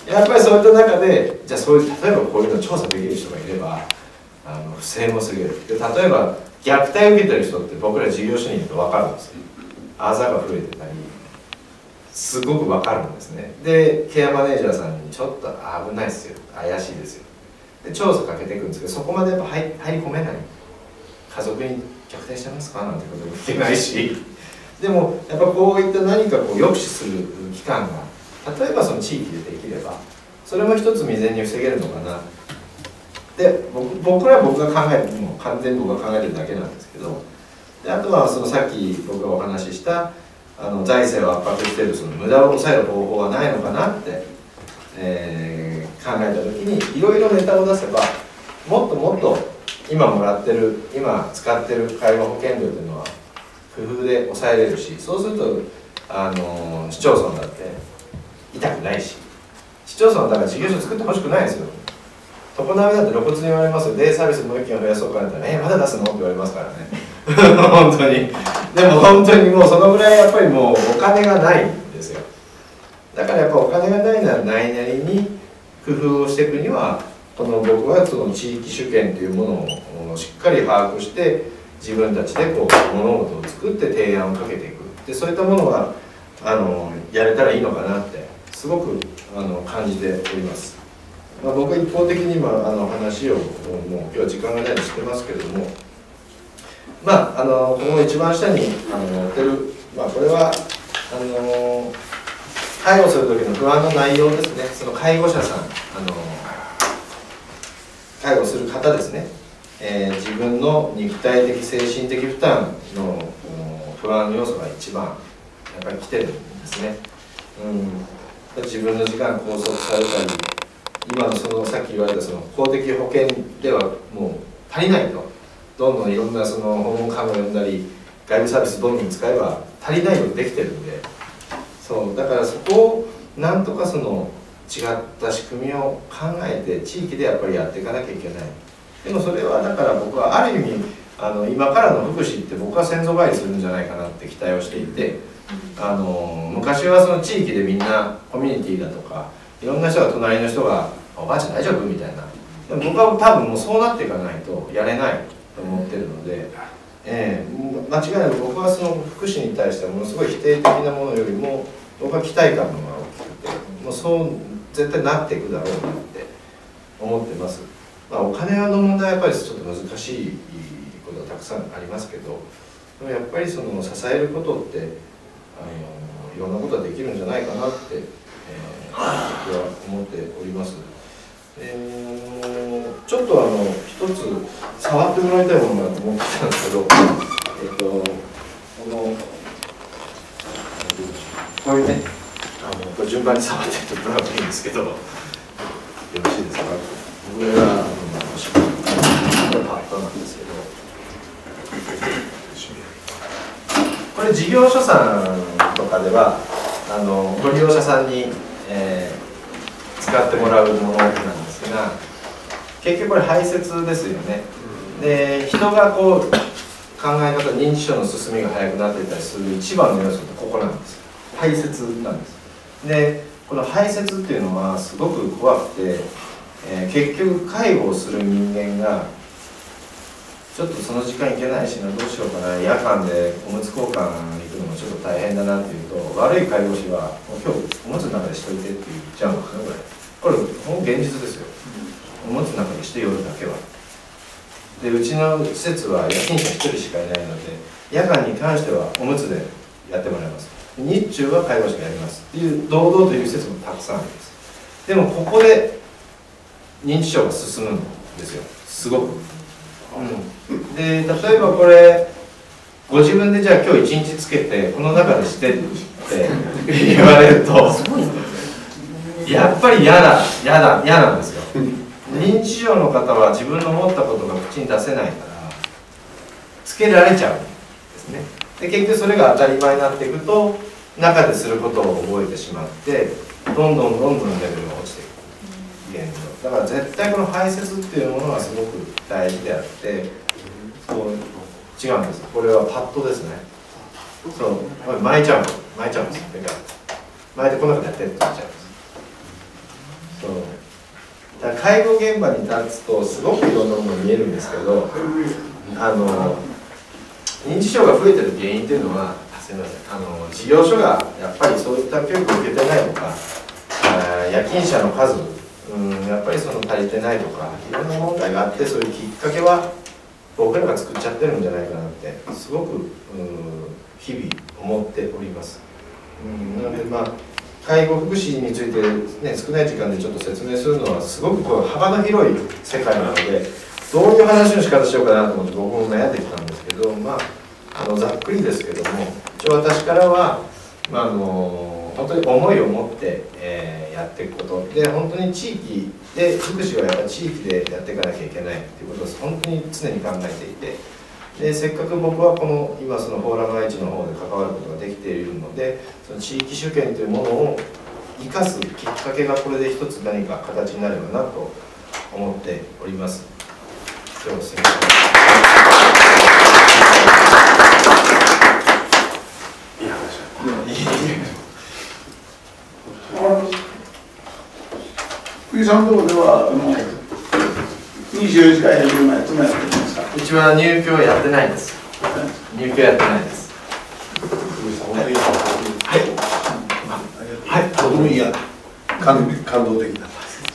やっぱりそういった中で、じゃあそういう例えばこういうの調査できる人がいれば、あの不正もすげる。で例えば虐待を受けてる人って僕ら事業所にいると分かるんですよ。あざが増えてたり、すごく分かるんですね。でケアマネージャーさんにちょっと危ないですよ、怪しいですよ。で調査かけていくんですけど、そこまでやっぱ入入り込めない。家族に虐待してますかなんてことも言ってないし、でもやっぱこういった何かこう抑止する機関が例えばその地域でできれば、それも一つ未然に防げるのかな。で 僕, 僕らは僕が考える、もう完全に僕が考えてるだけなんですけど、であとはそのさっき僕がお話ししたあの財政を圧迫しているその無駄を抑える方法はないのかなって、えー、考えた時にいろいろネタを出せば、もっともっと今もらってる今使ってる介護保険料というのは工夫で抑えれるし、そうするとあの市町村だって痛くないし、市町村だから事業所作ってほしくないですよ。常滑だって露骨に言われますよ。デイサービスもう一件増やそうかなったら「えまだ出すの?」って言われますからね本当に。でも本当にもうそのぐらいやっぱりもうお金がないんですよ。だからやっぱお金がないならないなりに工夫をしていくには、この僕はその地域主権というものをしっかり把握して自分たちでこう物事を作って提案をかけていく。でそういったものがあのやれたらいいのかなってすごくあの感じております。まあ、僕は一方的に今あの話をもう今日は時間がないようにしてますけれども、まああのこの一番下にあの載ってる、まあ、これはあの介護する時の不安の内容ですね。その介護者さん、あの介護する方ですね、えー、自分の肉体的精神的負担の不安要素が一番やっぱり来てるんですね。うん、自分の時間拘束されたり、今のそのさっき言われたその公的保険ではもう足りないと、どんどんいろんなその訪問看護を呼んだり外部サービスどんどん使えば足りないようにできてるんで、そうだからそこをなんとかその違った仕組みを考えて地域でやっぱりやっていかなきゃいけない。でもそれはだから僕はある意味あの今からの福祉って僕は先祖返りするんじゃないかなって期待をしていて、あの昔はその地域でみんなコミュニティだとかいろんな人が隣の人が「おばあちゃん大丈夫?」みたいな。でも僕は多分もうそうなっていかないとやれないと思ってるので、えー、間違いなく僕はその福祉に対してはものすごい否定的なものよりも僕は期待感の方が大きくて、もうそう絶対なっていくだろうなって思ってます。まあ、お金の問題はやっぱりちょっと難しいことがたくさんありますけど、でもやっぱりその支えることってあのいろんなことができるんじゃないかなって、えー、僕は思っております。えー、ちょっとあの一つ触ってもらいたいものだと思ってたんですけど、えっとこのこういうね、あのこれ順番に触っていってもらうといいんですけど、よろしいですか。これはあのこれパッドなんですけど、これ事業所さんとかではあのご利用者さんに、えー、使ってもらうものなんですが、結局これ排泄ですよね。で人がこう考え方、認知症の進みが速くなっていたりする一番の要素ってここなんです。排泄なんです。でこの排泄っていうのはすごく怖くて、えー、結局介護をする人間がちょっとその時間行けないしな、どうしようかな、夜間でおむつ交換に行くのもちょっと大変だなっていうと、悪い介護士はもう今日おむつの中でしといてって言っちゃうんですね。これこれもう現実ですよ。おむつの中にして夜だけは。でうちの施設は夜勤者ひとりしかいないので、夜間に関してはおむつでやってもらいます。日中は介護士がやりますっていう堂々という施設もたくさんあります。でもここで認知症が進むんですよ、すごく。うん、で例えばこれご自分でじゃあ今日一日つけてこの中でしてって言われるとやっぱり嫌だ嫌だ嫌なんですよ。認知症の方は自分の思ったことが口に出せないからつけられちゃうんですね。で結局それが当たり前になっていくと中ですることを覚えてしまってどんどんどんどんレベルが落ちていく現状だから、絶対この排泄っていうものがすごく大事であって、そう違うんです。これはパッドですね。そうこれ巻いちゃう巻いちゃうんです。だから巻いてこの中でやってって言っちゃうんです。 だから介護現場に立つとすごくいろんなもの見えるんですけど、あの認知症が増えてる原因っていうのは、すみません、あの事業所がやっぱりそういった教育を受けてないとか、あ夜勤者の数、うん、やっぱりその足りてないとか、いろんな問題があって、そういうきっかけは僕らが作っちゃってるんじゃないかなってすごく、うん、日々思っております。うん、なので、まあ、介護福祉について、ね、少ない時間でちょっと説明するのはすごくこう幅の広い世界なので、どういう話の仕方しようかなと思って僕も悩んできたんですけど、まあ、あのざっくりですけども、一応私からは、まあ、あの本当に思いを持って、えー、やっていくことで、本当に地域で福祉はやっぱり地域でやっていかなきゃいけないっていうことを本当に常に考えていて、でせっかく僕はこの今そのフォーラム愛知の方で関わることができているので、その地域主権というものを生かすきっかけがこれで一つ何か形になればなと思っております。今日はすみません。 いい話だ。いい。 福井さんのところではにじゅうよじかんやるようなやつもやってるんですか？ うちは入居やってないです。入居やってないです。はい。 はい。とてもいいや。感感動的だ。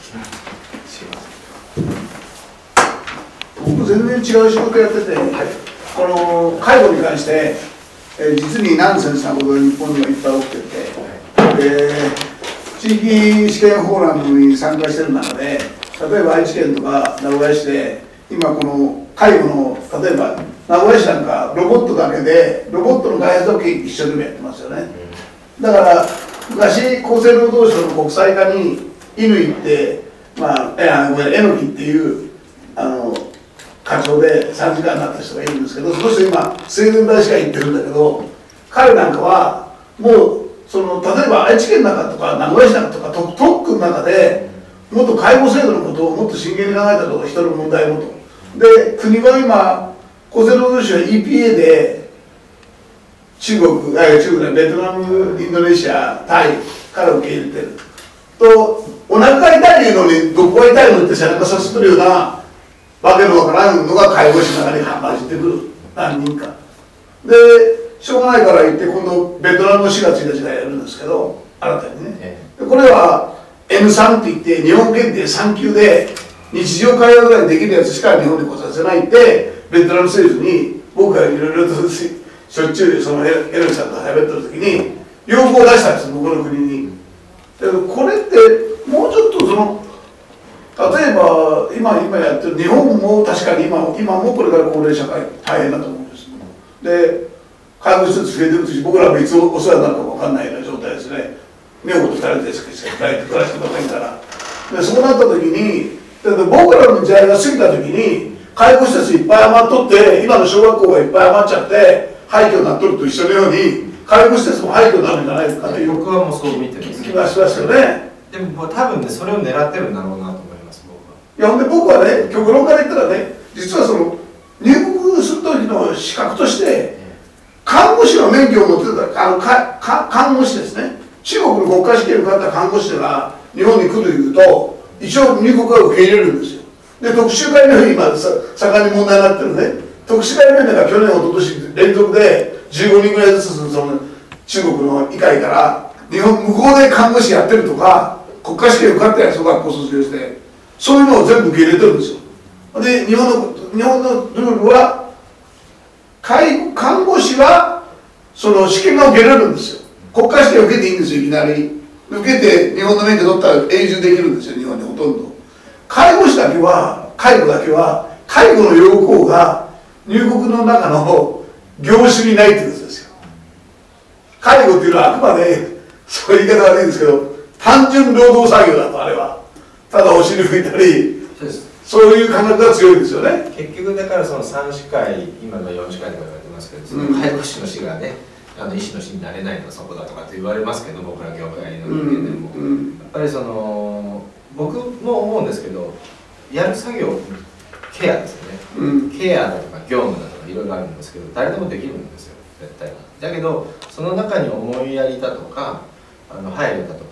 僕全然違う仕事やってて、はい、この介護に関して、えー、実にナンセンスなことが日本にはいっぱい起きてて、で地域試験フォーラムに参加している中で、例えば愛知県とか名古屋市で今この介護の例えば名古屋市なんかロボットだけでロボットの開発を一生懸命やってますよね。だから昔厚生労働省の国際化に犬行って、まあ、えごめんえのきっていうあの課長でさんじかんになった人がいるんですけど、その人今青年大使館行ってるんだけど、彼なんかはもうその例えば愛知県の中とか名古屋市の中とか特特区の中でもっと介護制度のことをもっと真剣に考えたとか、人の問題もと。で国は今厚生労働省は イーピーエー で中国あ中国ベトナムインドネシアタイから受け入れてると、お腹が痛いのにどこが痛いのって背中させてるようなわけのわからんのが介護士の中に混じってくる、何人かでしょうがないから言って今度ベトナムのしがついたちがやるんですけど、新たにね、でこれは エヌスリー って言って日本検定さん級で日常会話ぐらいできるやつしか日本に来させないってベトナム政府に僕がいろいろとしょっちゅうそのエロキさんと喋ってる時に要望を出したんです、僕の国に。だけどこれってもうちょっとその例えば今今やってる日本も確かに今今もこれから高齢社会大変だと思うんです。で介護施設増えてるし、僕らもいつお世話になるか分かんないような状態ですね。女房とふたりでしか暮らしてませんから。でそうなった時に、だって僕らの時代が過ぎた時に介護施設いっぱい余っとって今の小学校がいっぱい余っちゃって廃墟になっとると一緒のように介護施設も廃墟になるんじゃないかという僕はもうそう見てます気がしますよね。 でも多分ね、それを狙ってるんだろうなと思います、僕は。 いやほんで僕はね、極論から言ったらね、実はその入国する時の資格として看護師の免許を持ってたあのかか看護師ですね、中国の国家試験を受かった看護師が日本に来るというと一応入国は受け入れるんですよ。で特殊戒名今さ盛んに問題になってるね、特殊戒名が去年一昨年連続でじゅうごにんぐらいずつその中国の医会から日本向こうで看護師やってるとか国家試験受かったやつを学校卒業してそういうのを全部受け入れてるんですよ。で日本の日本のルールは介護看護師はその試験が受けられるんですよ。国家試験を受けていいんですよ。いきなり受けて日本の免許取ったら永住できるんですよ、日本でほとんど。介護士だけは介護だけは介護の要項が入国の中の業種にないってことですよ。介護っていうのはあくまでそういう言い方悪いんですけど単純労働作業だと、あれはただお尻拭いたりそういう感覚が強いですよね。 結局だからそのさんしかい、今のよんしかいとか言われてますけど、その介護士の師がね、あの医師の師になれないのはそこだとかって言われますけど、僕ら業界の人間でも、うんうん、やっぱりその僕も思うんですけど、やる作業ケアですよね、うん、ケアだとか業務だとかいろいろあるんですけど、誰でもできるんですよ、絶対に。だけどその中に思いやりだとかあの配慮だとか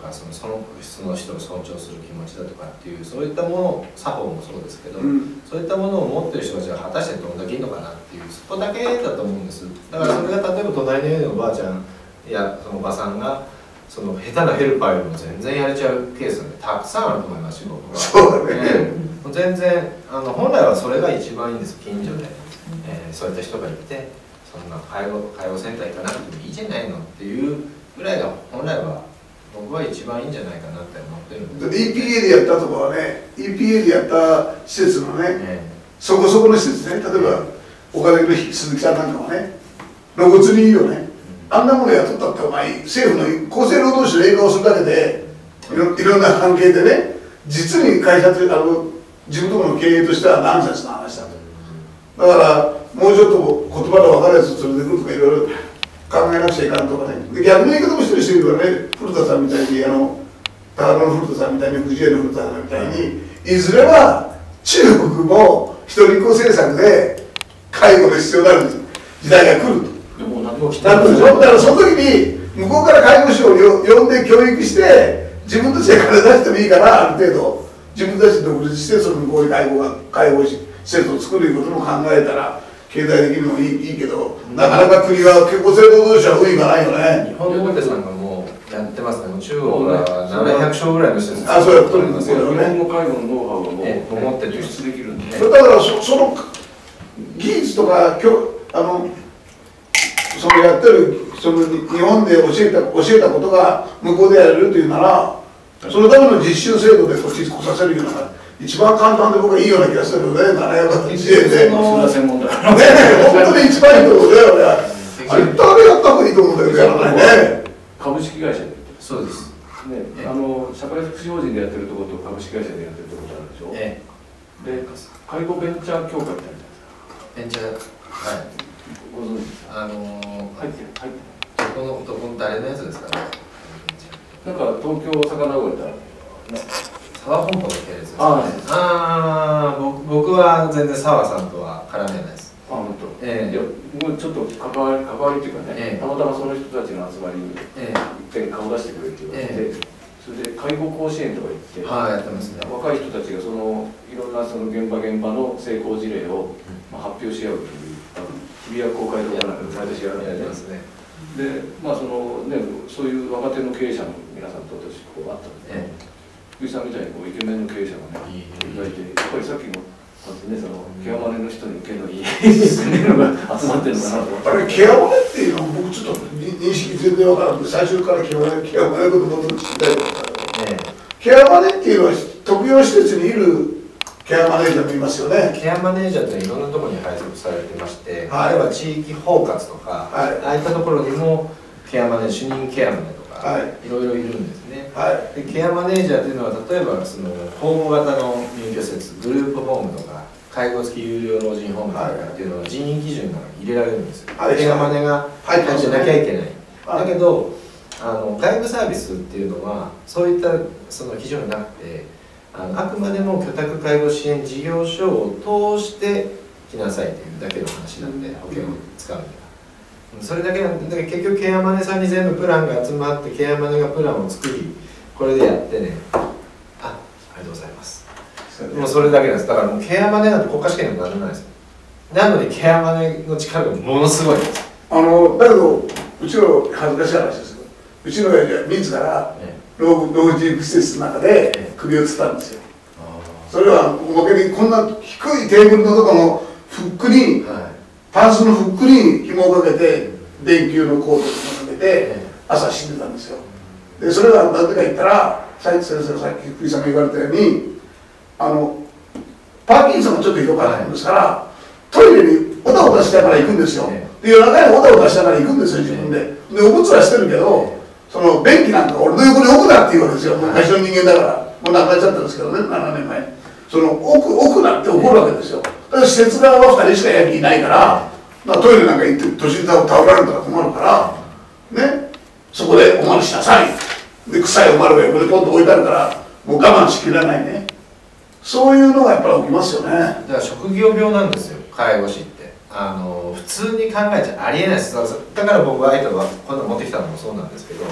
かそのそのその人を尊重する気持ちだとかっていうそういったもの作法もそうですけど、うん、そういったものを持ってる人たちは果たしてどんだけいいのかなっていうそこだけだと思うんです。だからそれが例えば隣の家のおばあちゃんやそのおばさんがその下手なヘルパーよりも全然やれちゃうケースがたくさんあると思いますよ、僕は。 そうだね、 うん、全然あの本来はそれが一番いいんです。近所で、えー、そういった人がいてそんな介護介護センター行かなくてもいいじゃないのっていうぐらいが本来は僕は一番いいんじゃないかなって思ってるんです。 イーピーエー でやったとこはね イーピーエー でやった施設のね、えー、そこそこの施設ね、例えば岡崎の鈴木さんなんかはね露骨にいいよね、あんなもの雇ったってお前政府の厚生労働省で映画をするだけでい ろ, いろんな関係でね実に会社とあの自分のところの経営としてはナンセンスな話だと。だからもうちょっと言葉で分かるやつ連れてくるとかいろいろ考えなくちゃいかんとかね。で逆の言い方もしてる人いるからね、古田さんみたいにあの高野の古田さんみたいに藤江の古田さんみたいにいずれは中国も一人っ子政策で介護が必要になる時代が来ると。なるでしょ。だからその時に向こうから介護士を呼んで教育して自分たちで金出してもいいからある程度自分たちで独立してその向こうに介護が介護施設を作ることも考えたら経済的にもいい、いいけど、うん、なかなか国は厚生労働省は運がないよね。 日本の大手さんがもうやってますね。中国はななひゃくしょうぐらいの施設あ、そうやってるんですよね。 日本の介護のノウハウがもう、 ええ、持って輸出できるんで、ね、 それだから そ, その技術とかきょあのそのやってるその日本で教えた教えたことが向こうでやれるというなら、そのための実習制度でこっちに来させるような一番簡単で僕はいいような気がするので、ななひゃくはちじゅうえんで。 それは専門だから。 ねえ、本当に一番いいところだよね。絶対あれやった方がいいと思うんだけど、やらないね。 株式会社で。 そうです。 ね、あの社会福祉法人でやってるところと株式会社でやってるところあるでしょ。 ええ、で、介護ベンチャー協会みたいな。 ベンチャー、はい。 ご存知ですか。 あのー、 入ってる、入ってる。 どこの、どこの誰のやつですかね。 なんか東京魚越えたら。 沢本舗の系列ですね。 あああ、僕、僕は全然沢さんとは絡めないです。 あ、本当。 ええ、 いや、もうちょっと関わり、関わりっていうかね、 ええ、 たまたまその人たちの集まりに、 ええ、 一回顔出してくれって言われて、ええ、それで介護甲子園とか行って、 はい、やってますね。 若い人たちがそのいろんなその現場現場の成功事例を、まあ、発表し合うという、日比谷公会とかなんか毎年やるんで、 やりますね。 で、まあそのね、そういう若手の経営者の皆さんと私こう会ったんで、ええ、福井さんみたいにこうイケメンの経営者がね、いただいて、やっぱりさっきもね、そのケアマネの人に受けのいいのが集まってるのかなと思って。 あれケアマネっていうのは僕ちょっと認識全然わからなくて、最初からケアマネケアマネのことを聞きたいと思ったけど、ケアマネっていうのは特養施設にいるケアマネージャーもいますよね。 ケアマネージャーっていろんなところに配属されてまして、 はい、 例えば地域包括とか、はい、ああいったところにもケアマネー、主任ケアマネとか、はい、いろいろいるんですね。はい、でケアマネージャーというのは例えばそのホーム型の入居施設、グループホームとか介護付き有料老人ホームとかっていうのは人員基準が入れられるんですよ。はい、ケアマネが入ってなきゃいけない。はい、だけどあの外部サービスっていうのはそういったその基準がなくて、あのあくまでも居宅介護支援事業所を通して来なさいというだけの話なんで、保険を使うには。それだけなんで、結局ケアマネさんに全部プランが集まって、ケアマネがプランを作り、これでやってね、あ、ありがとうございます。もうそれだけなんです。だからもうケアマネなんて国家試験でも何でもないです。なのでケアマネの力がものすごいです。 あのだけどうちの恥ずかしい話ですけど、うちの親父は自ら老老人施設の中で首をつったんですよ。それはおまけにこんな低いテーブルのとこのフックに、はい、タンスのフックに紐をかけて電球のコードをかけて朝死んでたんですよ。でそれは何でか言ったら、先生がさっき福井さんが言われたように、あのパーキンソンがちょっとひどかったもんですから、はい、トイレにおたおたしながら行くんですよ。で夜中におたおたしながら行くんですよ、自分で。でおむつはしてるけど、その便器なんか俺の横に置くなって言うわけですよ。昔の人間だから、もう亡くなっちゃったんですけどね、ななねんまえに。その奥奥なって怒るわけですよ。だから施設側はふたりしかいないから、まあ、トイレなんか行って途中で倒られたら困るからね、そこでおまるしなさい。で臭いおまるが横でポンと置いてあるからもう我慢しきれないね。そういうのがやっぱり起きますよね。 だから職業病なんですよ、介護士って。あの普通に考えちゃありえないです。だから僕が相手はこんなの持ってきたのもそうなんですけど、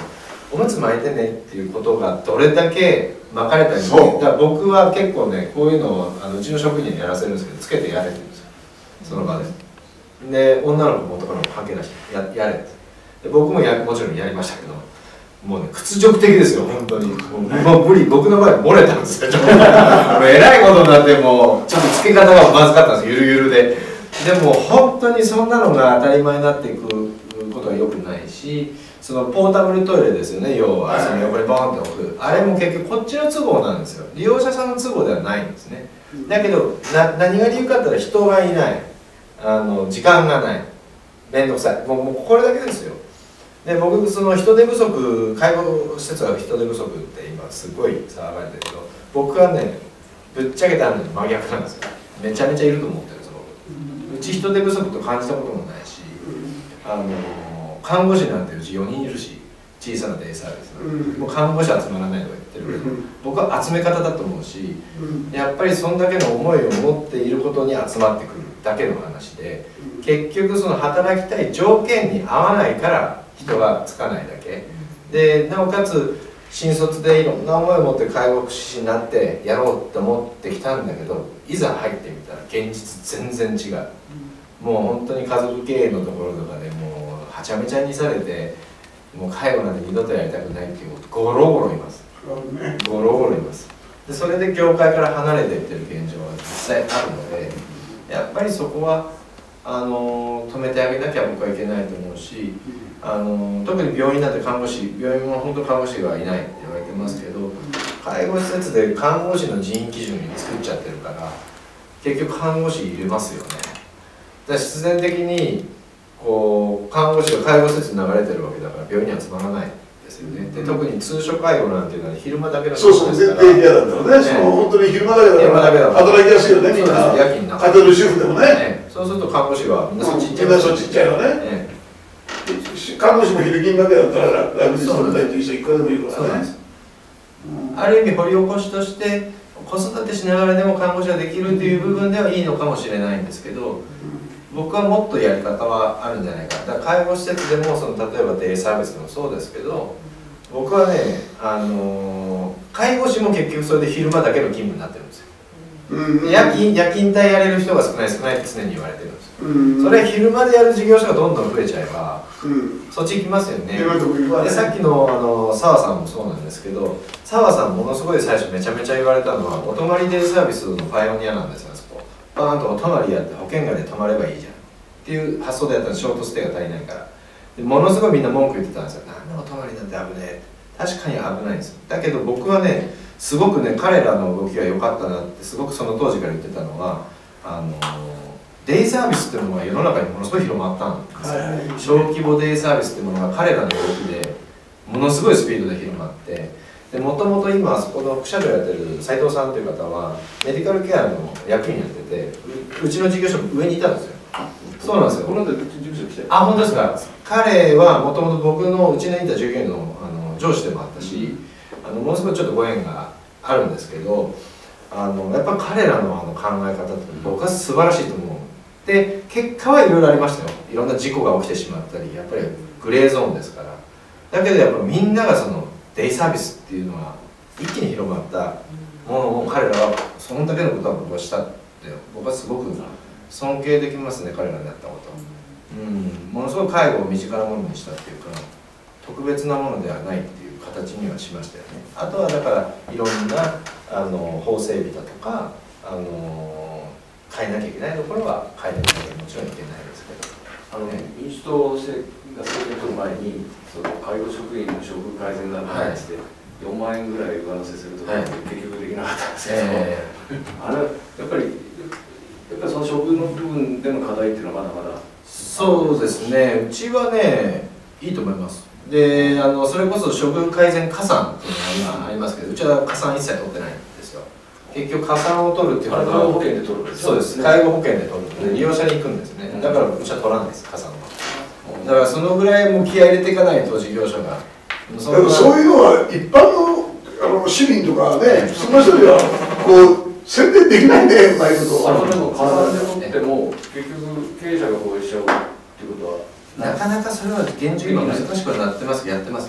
おむつ巻いてねっていうことがどれだけ巻かれたり、 そうだから僕は結構ねこういうのをあのうちの職員にやらせるんですけどつけてやれって言うんですよその場で。で女の子も男の子も関係なしややれってで僕もやもちろんやりましたけどもうね屈辱的ですよ本当にもうもう無理僕の場合漏れたんですよもうえらいことになってもうちょっとつけ方がまずかったんですゆるゆるででも本当にそんなのが当たり前になっていくことはよくないしそのポータブルトイレですよね要はその横にボーンって置くあれも結局こっちの都合なんですよ利用者さんの都合ではないんですねだけどな何が理由かって言ったら人がいないあの時間がない面倒くさいもうもうこれだけですよで僕その人手不足介護施設は人手不足って今すごい騒がれてるけど僕はねぶっちゃけた話真逆なんですよめちゃめちゃいると思ってるんです僕うち人手不足と感じたこともないしあの看護師なんてうちよにんいるし小さなデイサービス、うん、もう看護師集まらないとか言ってるけど、うん、僕は集め方だと思うし、うん、やっぱりそんだけの思いを持っていることに集まってくるだけの話で、うん、結局その働きたい条件に合わないから人がつかないだけでなおかつ新卒でいろんな思いを持って介護福祉士になってやろうって思ってきたんだけどいざ入ってみたら現実全然違う、うん、もう本当に家族経営のところとかでもうはちゃめちゃにされてもう介護なんて二度とやりたくないっていうゴロゴロいます、ね、ゴロゴロいますでそれで業界から離れていってる現状は実際あるのでやっぱりそこはあの止めてあげなきゃ僕はいけないと思うし、あの特に病院なんて看護師病院も本当看護師がいないって言われてますけど介護施設で看護師の人員基準に作っちゃってるから結局看護師入れますよねだから必然的にこう看護師が介護施設に流れてるわけだから病院にはつまらないですよねで特に通所介護なんていうのは昼間だけのそうそう絶対嫌なんだろうね、その本当に昼間だけだから働きやすいよねみんな夜勤の家庭の主婦でもねそうすると看護師はみんなそっち行っちゃうみんなそっち行っちゃうよね看護師も昼勤だけだったら楽にされたいという人いくらでもいるからねある意味掘り起こしとして子育てしながらでも看護師ができるという部分ではいいのかもしれないんですけど僕はもっとやり方はあるんじゃないかだから介護施設でもその例えばデイサービスでもそうですけど僕はね、あのー、介護士も結局それで昼間だけの勤務になってるんですよ、うん、夜勤夜勤帯やれる人が少ない少ないって常に言われてるんですよ、うん、それ昼間でやる事業所がどんどん増えちゃえば、うん、そっち行きますよね、でさっきのあの澤さんもそうなんですけど澤さんものすごい最初めちゃめちゃ言われたのはお泊まりデイサービスのパイオニアなんですよバーンとお泊まりやって保険外で泊まればいいじゃんっていう発想でやったらショートステイが足りないからでものすごいみんな文句言ってたんですよなんでお泊まりなんて危ねえ確かに危ないんですよだけど僕はねすごくね彼らの動きが良かったなってすごくその当時から言ってたのはあのデイサービスっていうのが世の中にものすごい広まったんですよ、はいはい、小規模デイサービスっていうものが彼らの動きでものすごいスピードで広まってもともと今そこの副社長やってる斉藤さんという方はメディカルケアの役員やってて う, うちの事業所の上にいたんですよそうなんですよこの後うち事務所来てあ本当ですか彼はもともと僕のうちにいた従業員 の, あの上司でもあったしあのものすごいちょっとご縁があるんですけどあのやっぱ彼らのあの考え方って僕は素晴らしいと思うで結果はいろいろありましたよいろんな事故が起きてしまったりやっぱりグレーゾーンですからだけどやっぱみんながそのデイサービスっていうのは一気に広まったものを彼らはそのだけのことは僕はしたって僕はすごく尊敬できますね彼らのやったこと、うん、ものすごく介護を身近なものにしたっていうか特別なものではないっていう形にはしましたよねあとはだからいろんなあの法整備だとかあの変えなきゃいけないところは変えなきゃもちろんいけないですけどあの、ね、民主党が政権取る前にその介護職員の処遇改善だったりして、はい、よんまんえんぐらい上乗せするとか、はい、結局できなかったんですけど、えー、あれやっぱりやっぱりその処遇の部分での課題っていうのはまだまだそうですねうちはねいいと思いますであのそれこそ処遇改善加算っていうのが今ありますけどうちは加算一切取ってないんですよ結局加算を取るっていうのは介護保険で取るんですそうです、ね、介護保険で取るので利用者に行くんですね、うん、だからうちは取らないです加算はだからそのぐらいもう気合い入れていかないと事業者がそでもそういうのは一般の、 あの市民とかねその人にはこう宣伝できないねうまいことあのでも加算で取っても結局経営者が合意しちゃうっていうことはなかなかそれは現状今難しくなってますけどやってますね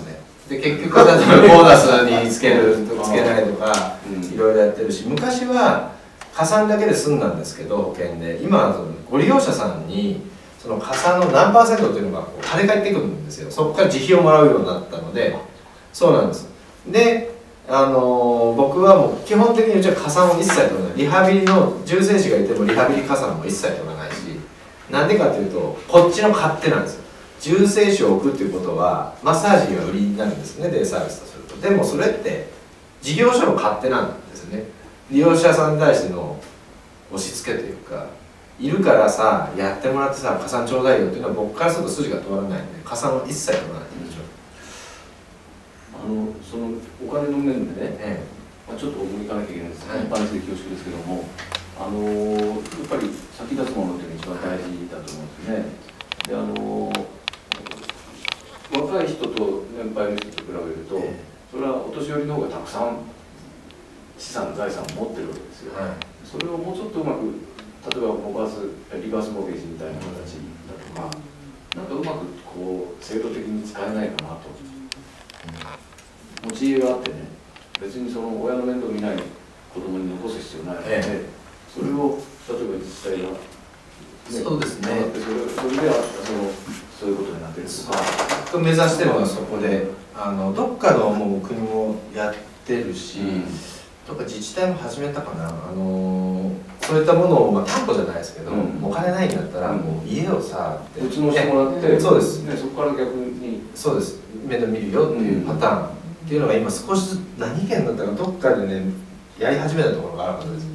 で結局例えばボーナスにつけるとつけないとかいろいろやってるし、昔は加算だけで済んだんですけど保険で、今はそのご利用者さんにその加算の何パーセントというのがこう跳ね返ってくるんですよ。そこから自費をもらうようになったので、そうなんです。で、あのー、僕はもう基本的にうちは加算を一切取らない。リハビリの重生児がいてもリハビリ加算も一切取らないし、なんでかというとこっちの勝手なんですよ。重生児を置くっていうことはマッサージが売りになるんですね、デイサービスとすると。でもそれって事業所の勝手なんですよね。利用者さんに対しての押し付けというか、いるからさやってもらってさ加算ちょうだいよっていうのは僕からすると筋が通らないんで、加算は一切取らないんでしょ。 あのそのお金の面でね、 ええ、 まあ、ちょっと思いいかなきゃいけないんです、はい、一般的で恐縮ですけども、あのー、やっぱり先立つものっていうのが一番大事だと思うんですね。で、あのー、若い人と年配の人と比べると、ええ、それはお年寄りの方がたくさん資産財産を持ってるわけですよ、はい、それをもうちょっとうまく、例えばモバースリバースモーゲージみたいな形だとか、なんかうまくこう制度的に使えないかなと、うん、持ち家があってね、別にその親の面倒見ない子供に残す必要ないので、ええ、それを例えば自治体が、ね、 そうですね、 それそれでそのそういうことになってるとか、 僕目指してるのはそこで、あのどっかのもう国もやってるし、うん、どっか自治体も始めたかな、あのそういったものを、まあ、担保じゃないですけど、うん、お金ないんだったら、もう家をさってうちのしてもらって、 そうです、 ね、そこから逆にそうです、面倒見るよっていうパターン、うん、っていうのが今少しずつ何県だったかどっかでねやり始めたところがあるはずです、うん、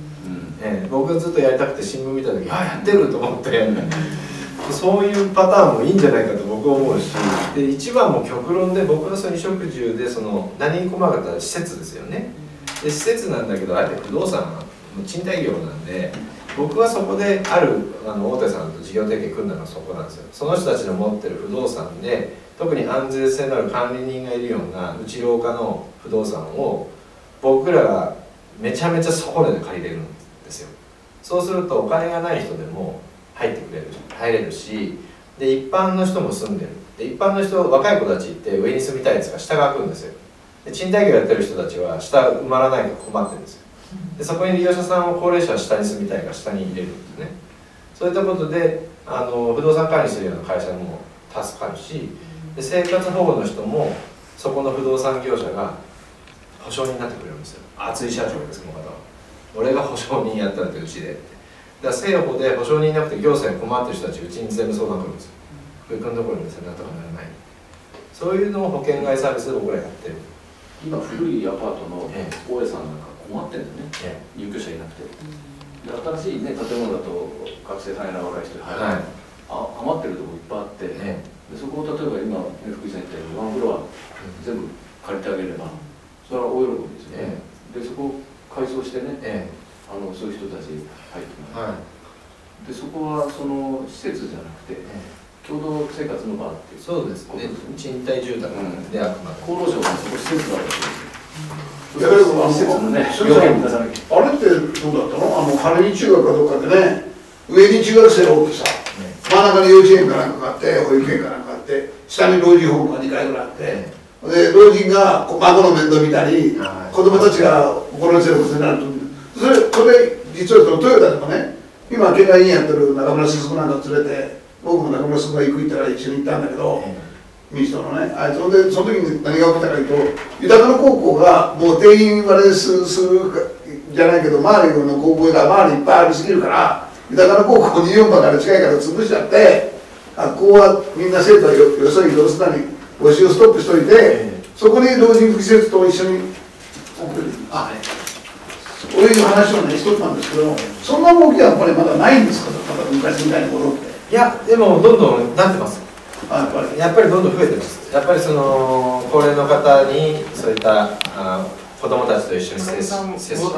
えー、僕がずっとやりたくて新聞見た時、ああやってると思ってそういうパターンもいいんじゃないかと僕は思うし、で一番も極論で僕はその衣食住でその何に困るかったら施設ですよね。で施設なんだけどあえて不動産は賃貸業なんで、僕はそこであるあの大手さんと事業提携組んだのはそこなんですよ。その人たちの持ってる不動産で特に安全性のある管理人がいるような内廊下の不動産を僕らがめちゃめちゃ底値で借りれるんですよ。そうするとお金がない人でも入ってくれる入れるし、で一般の人も住んでる。で一般の人、若い子たちって上に住みたいですから下が空くんですよ。で賃貸業やってる人たちは下埋まらないから困ってるんですよ。でそこに利用者さんを高齢者は下に住みたいから下に入れるんですね。そういったことであの不動産管理するような会社も助かるし、で生活保護の人もそこの不動産業者が保証人になってくれるんですよ。熱い社長です、この方は。俺が保証人やったらってうちでって。だから政府で保証人いなくて行政困ってる人たちうちに全部相談来るんですよ。福井君のところにですね、なんとかならない。そういうのを保険外サービスで僕らやってる。 今古いアパートの大家さんなんか困ってるんだよね、ええ、入居者いなくて。で新しい、ね、建物だと学生さんやら若い人で入る、はい、あ余ってるとこいっぱいあって、ええ、でそこを例えば今、ね、福井さん言ったようにワンフロア全部借りてあげれば、それは大喜びですよね、ええ、でそこを改装してね、ええ、あのそういう人たち入ってます、はい、でそこはその施設じゃなくて、ええ共同生活の場っていうそうですね、賃貸住宅であくまで、 厚労省がそこ施設があるわけですよ。 いやでも施設のね、 要件出さなきゃ。あれってどうだったの？あの羽根中学かどっかでね、上に中学生がおってさ、真ん中に幼稚園かなんかがあって、保育園かなんかあって、下に老人ホームがにかいぐらいあって、で老人が孫の面倒見たり、子供たちが心の強いことになると、それこれ実はそのトヨタでもね、今県外にやってる中村進なんか連れて。僕も中村さんが行く行ったら一緒に行ったんだけど、民主党のね、あいつでその時に何が起きたかというと、豊野高校がもう定員割れするじゃないけど、周りの高校が周りいっぱいありすぎるから、豊野高校によんばから近いから潰しちゃって、学校はみんな生徒は よ, よそに移動するのに募集をストップしといて、そこに老人福祉施設と一緒に送る。ああそういう話をね、しとったんですけど、そんな動きはやっぱりまだないんですか、まだ昔みたいなことって。 いや、でもどんどんなってます。やっぱり、やっぱりどんどん増えてます。やっぱりその高齢の方にそういったあ子供たちと一緒に接接して。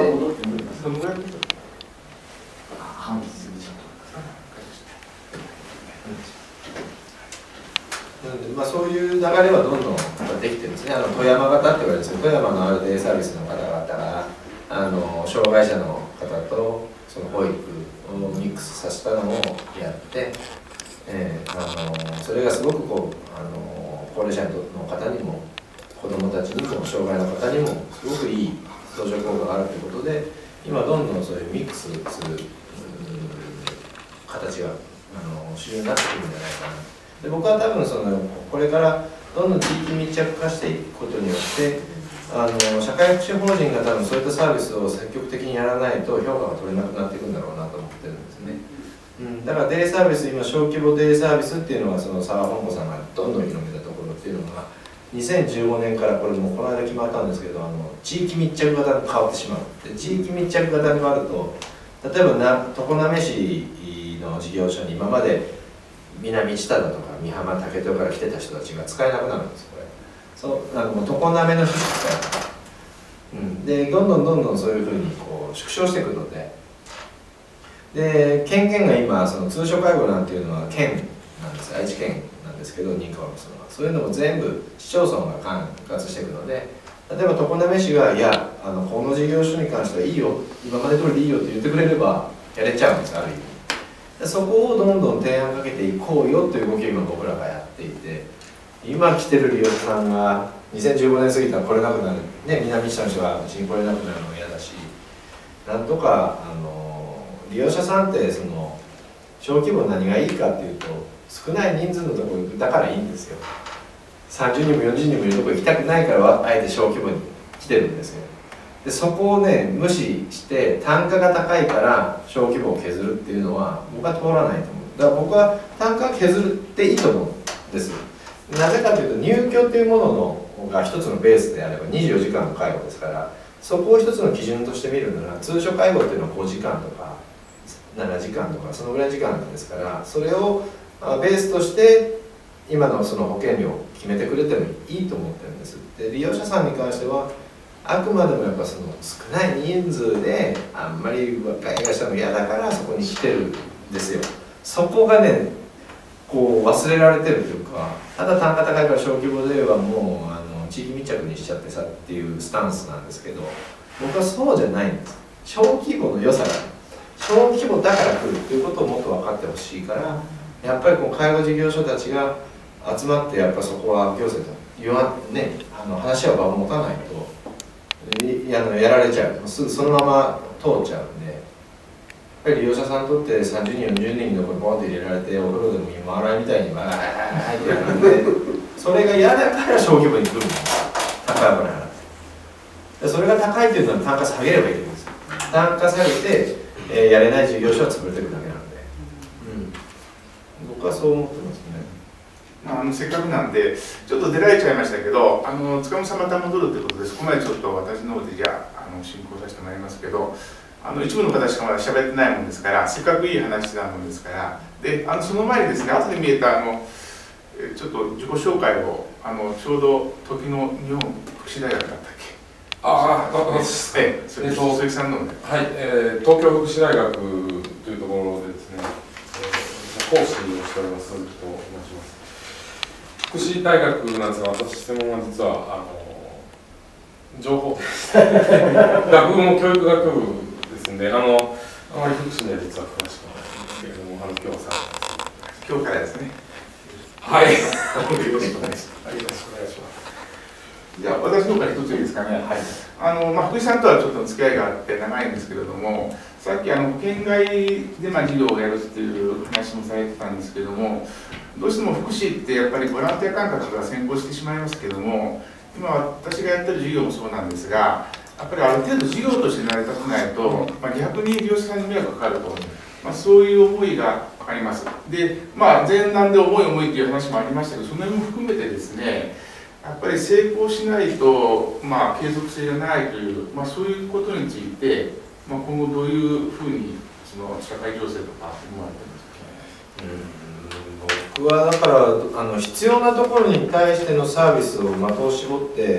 まあそういう流れはどんどんできてるんですね。あの富山型って言われるんですけど、富山のあるデイサービスの方々があの障害者の方とその保育をミックスさせたのをやって、えー、あのそれがすごくこうあの高齢者の方にも子どもたちにも障害の方にもすごくいい相乗効果があるということで、今どんどんそういうミックスする形があの主流になってくるんじゃないかな。で僕は多分そのこれからどんどん地域密着化していくことによってあの社会福祉法人が多分そういったサービスを積極的にやらないと評価が取れなくなっていくんだろうなと思ってるんですね。うん、だからデイサービス、今小規模デイサービスっていうのはその澤本郷さんがどんどん広めたところっていうのがにせんじゅうごねんからこれもこの間決まったんですけど、あの地域密着型に変わってしまう。で地域密着型に変わると例えばな常滑市の事業所に今まで南知多だとか美浜竹豊から来てた人たちが使えなくなるんです。これそうあの常滑の人しか使えない、うん、でどんどんどんどんそういうふうにこう縮小していくので、で県県が今その通所介護なんていうのは県なんです、愛知県なんですけど、認可をするのはそういうのも全部市町村が管轄していくので、例えば常滑市がいやあのこの事業所に関してはいいよ、今まで通りでいいよって言ってくれればやれちゃうんです、ある意味。でそこをどんどん提案かけていこうよという動きを今僕らがやっていて、今来てる利用者さんがにせんじゅうごねん過ぎたら来れなくなる、ね、南知多の人がうちに来れなくなるのも嫌だし、なんとかあの利用者さんってその小規模何がいいかっていうと少ない人数のところにだからいいんですよ。さんじゅうにんもよんじゅうにんもいるところ行きたくないからあえて小規模に来てるんですよ。でそこをね無視して単価が高いから小規模を削るっていうのは僕は通らないと思う。だから僕は単価削るっていいと思うんです。なぜかというと入居っていうもののが一つのベースであればにじゅうよじかんの介護ですから、そこを一つの基準として見るなら通所介護っていうのはごじかんとかななじかんとかそのぐらい時間なんですから、それをベースとして今のその保険料を決めてくれてもいいと思ってるんです。で利用者さんに関してはあくまでもやっぱその少ない人数であんまり若いがしたの嫌だからそこに来てるんですよ。そこがねこう忘れられてるというか、ただ単価高いから小規模ではもうあの地域密着にしちゃってさっていうスタンスなんですけど、僕はそうじゃないんです。小規模の良さが小規模だから来るっていうことをもっと分かってほしいから、やっぱりこう介護事業所たちが集まってやっぱそこは行政と言わ、ね、あの話し合う場を持たないとや, やられちゃう、すぐそのまま通っちゃうんで、やっぱり利用者さんにとってさんじゅうにんよんじゅうにんのところにポンって入れられてお風呂でも今洗いみたいにわーってやるんで、それが嫌だから小規模に来るんです。高いお金払ってでそれが高いっていうのは単価下げればいいんです。単価下げて、えー、やれない事業所は潰れていくだけなんで、うん、僕はそう思ってますね。 まあ、あのせっかくなんでちょっと出られちゃいましたけど、あの塚本さんまた戻るということで、そこまでちょっと私の方でじゃあ、あの進行させてもらいますけど、あの一部の方しかまだ喋ってないもんですから、せっかくいい話なもんですから、であのその前にですね、後で見えたあのちょっと自己紹介を、あのちょうど時の日本福祉大学だったっけ。 ああ、私、 ええ、それと鈴木さんのね、 はい、えー、東京福祉大学というところでですね、えー、講師をしております鈴木と申します。福祉大学なんですが、私専門は実はあの情報学部も教育学部ですので、あのあまり福祉には実は詳しくないんですけれども、あの今日はさ今日からですね。 はい、よろしくお願いします。よろしくお願いします。じゃあ私の方から一ついいですかね。はい。あのまあ福井さんとはちょっと付き合いがあって長いんですけれども、さっきあの保険外でまあ事業をやるっていう話もされてたんですけれども、どうしても福祉ってやっぱりボランティア感覚が先行してしまいますけれども、今私がやってる事業もそうなんですが、やっぱりある程度事業として成り立たないと、まあ、逆に利用者さんに迷惑がかかると、まあ、そういう思いがあります。で、まあ前段で重い重いという話もありましたけど、その辺も含めてですね、やっぱり成功しないと、まあ、継続性がないという、まあ、そういうことについて、まあ、今後どういうふうにその社会情勢とか思われてますか。 うん、僕はだからあの必要なところに対してのサービスを的を絞って、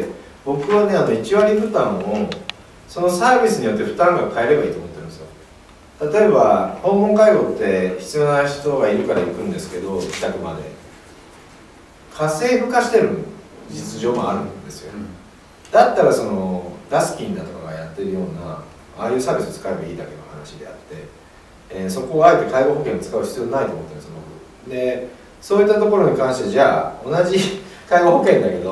僕はねあのいち割負担をそのサービスによって負担が変えればいいと思ってるんですよ。例えば訪問介護って必要な人がいるから行くんですけど、自宅まで家政婦化してる実情もあるんですよ。だったらそのダスキンだとかがやってるようなああいうサービスを使えばいいだけの話であって、えー、そこをあえて介護保険を使う必要ないと思ってるんです僕で、そういったところに関してじゃあ同じ介護保険だけど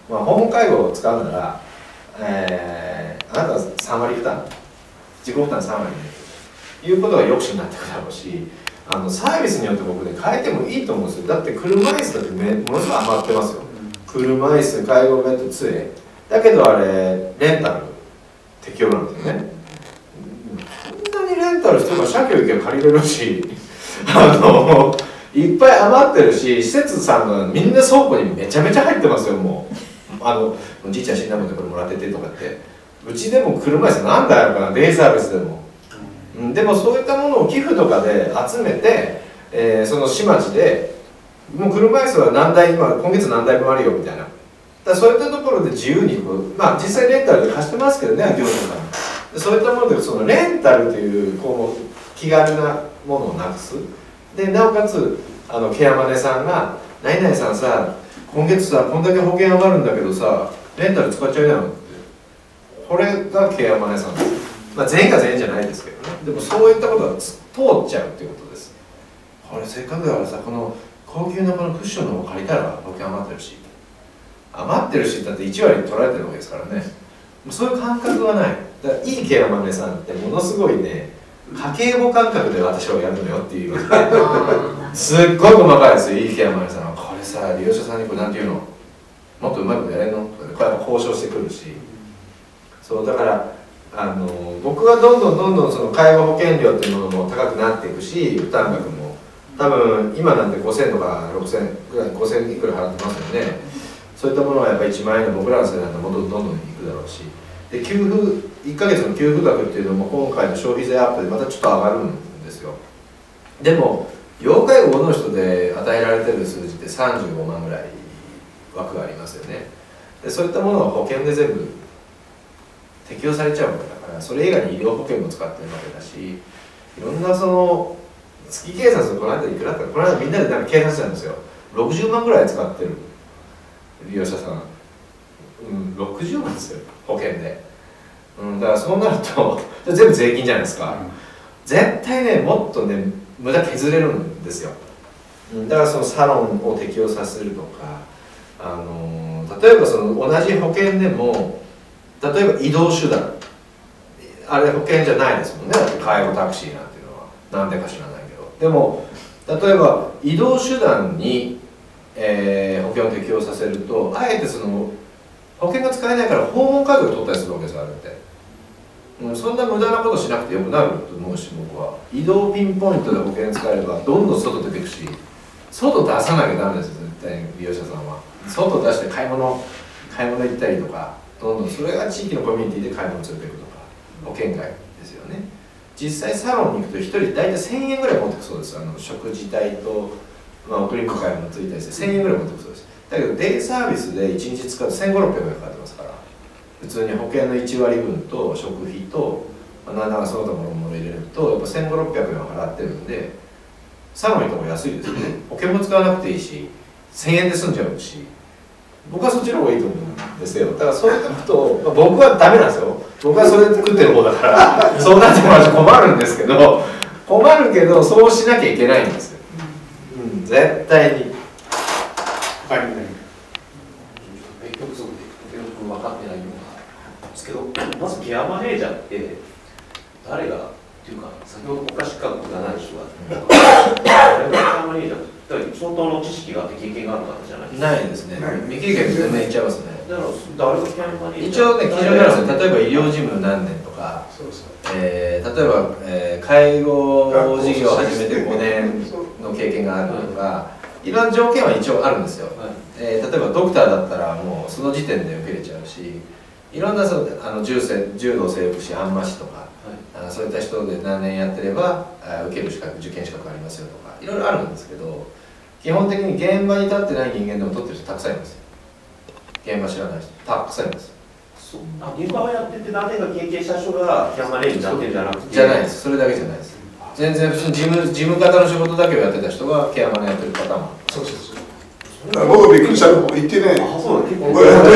まあ、訪問介護を使うなら、えー、あなたはさん割負担、自己負担さん割でいうことが抑止になってくるだろうし、あのサービスによって僕ね変えてもいいと思うんですよ。だって車椅子だってめものすごい余ってますよ。車椅子、介護ベッド、杖だけどあれレンタル適用なんですよね。そんなにレンタルしても車検行けば借りれるしあのいっぱい余ってるし、施設さんがみんな倉庫にめちゃめちゃ入ってますよ。もうあのおじいちゃん死んだもんでこれもらっててとかって、うちでも車椅子なんだよかな、デイサービスでも、うん、でもそういったものを寄付とかで集めて、えー、その市町でもう車椅子は何台今今月何台分あるよみたいな、だからそういったところで自由にこう、まあ実際レンタルで貸してますけどね、業者さんに。そういったものでそのレンタルというこう気軽なものをなくす。でなおかつあのケアマネさんが「何々さんさ今月さこんだけ保険上がるんだけどさレンタル使っちゃいなよ」って、これがケアマネさんです。まあ全員が全員じゃないですけどね、でもそういったことが通っちゃうっていうことです。これせっかくだからさこの高級なこのクッションの方借りたら保険余ってるし余ってるしだっていち割取られてるわけですからね。そういう感覚はない。だからいいケアマネさんってものすごいね家計簿感覚で私はやるのよっていうすっごい細かいですよ。いいケアマネさんはこれさ利用者さんにこれなんて言うのもっとうまいことやれんのとかこうやって交渉してくるし、そうだからあの僕はどんどんどんどんその介護保険料っていうものも高くなっていくし負担額も多分今なんてごせんとかろくせんぐらいごせんいくら払ってますよね。そういったものはやっぱりいちまんえんの僕らの世代だともっとどんどんいくだろうし、で給付いっかげつの給付額っていうのも今回の消費税アップでまたちょっと上がるんですよ。でも要介護の人で与えられてる数字ってさんじゅうごまんぐらい枠がありますよね。でそういったものは保険で全部適用されちゃうわけだから、それ以外に医療保険も使ってるわけだし、いろんなその月計算するとこの間いくらだったか、この間みんなでなんか計算してたんですよ。ろくじゅうまんぐらい使ってる利用者さん、うん、ろくじゅうまんですよ保険で、うん、だからそうなると全部税金じゃないですか、うん、絶対ねもっとね無駄削れるんですよ、うん、だからそのサロンを適用させるとか、あのー、例えばその同じ保険でも例えば移動手段あれ保険じゃないですもんね。だって介護タクシーなんていうのはなんでか知らないけど、でも例えば移動手段に、えー、保険を適用させるとあえてその保険が使えないから訪問介護を取ったりするわけですよあれって、うん、そんな無駄なことしなくてよくなると思うし、僕は移動ピンポイントで保険使えればどんどん外出ていくし、外出さなきゃダメですよ絶対に利用者さんは。外出して買い物買い物行ったりとか、どんどんそれが地域のコミュニティで買い物連れていくとか保険外ですよね。実際サロンに行くとひとり大体せんえんぐらい持っていくそうです。あの食事代と、まあ、送り迎えもついたりしてせんえんぐらい持っていくそうです。だけどデイサービスでいちにち使うとせんごひゃくろっぴゃくえんかかってますから、普通に保険のいち割分と食費と、まあ、なんだかその他もろもろ入れるとやっぱせんごひゃくろっぴゃくえんを払ってるんでサロンに行った方が安いですよね。保険も使わなくていいしせんえんで済んじゃうし、僕はそっちの方がいいと思うんですよ。だからそういったことを、まあ、僕はダメなんですよ。僕はそれで食ってる方だからそうなってもらうと困るんですけど困るけどそうしなきゃいけないんですよ、うん、絶対に。 はい、結局そう結局分かってないようなんですけど、まずケアマネージャーって誰がっていうか先ほど国家資格がない人が誰がケアマネージャーって相当の知識があって経験がある方じゃないですか。 ないですね。未経験で全然言っちゃいますね。 だから誰がケアマネージャー、 一応ね基準があるんですよ。例えば医療事務何年とか、えー、例えば、えー、介護事業を始めてごねんの経験があるとか、いろんな条件は一応あるんですよ。はい、えー、例えばドクターだったらもうその時点で受けれちゃうし、いろんなそのあの重柔道整復師安間師とか、はい、あそういった人で何年やってればあ受ける資格受験資格ありますよとかいろいろあるんですけど、基本的に現場に立ってない人間でも取ってる人たくさんいます。現場知らない人たくさんいます。 そうあ現場をやってて何年か経験した人がケアマネージャーになってるんじゃなくてじゃないです。それだけじゃないです。全然普通に事務事務方の仕事だけをやってた人がケアマネやってるパターンも。そうそうそう。 僕びっくりしたのも言ってね、 あそうだ結構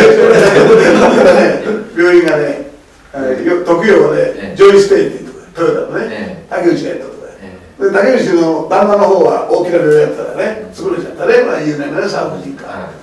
病院がね、特養でジョイステイっていうとこでトヨタのね、竹内がやったとこで、で竹内の旦那の方は大きな病院やったらね、潰れちゃったね、まあ有名なね産婦人科。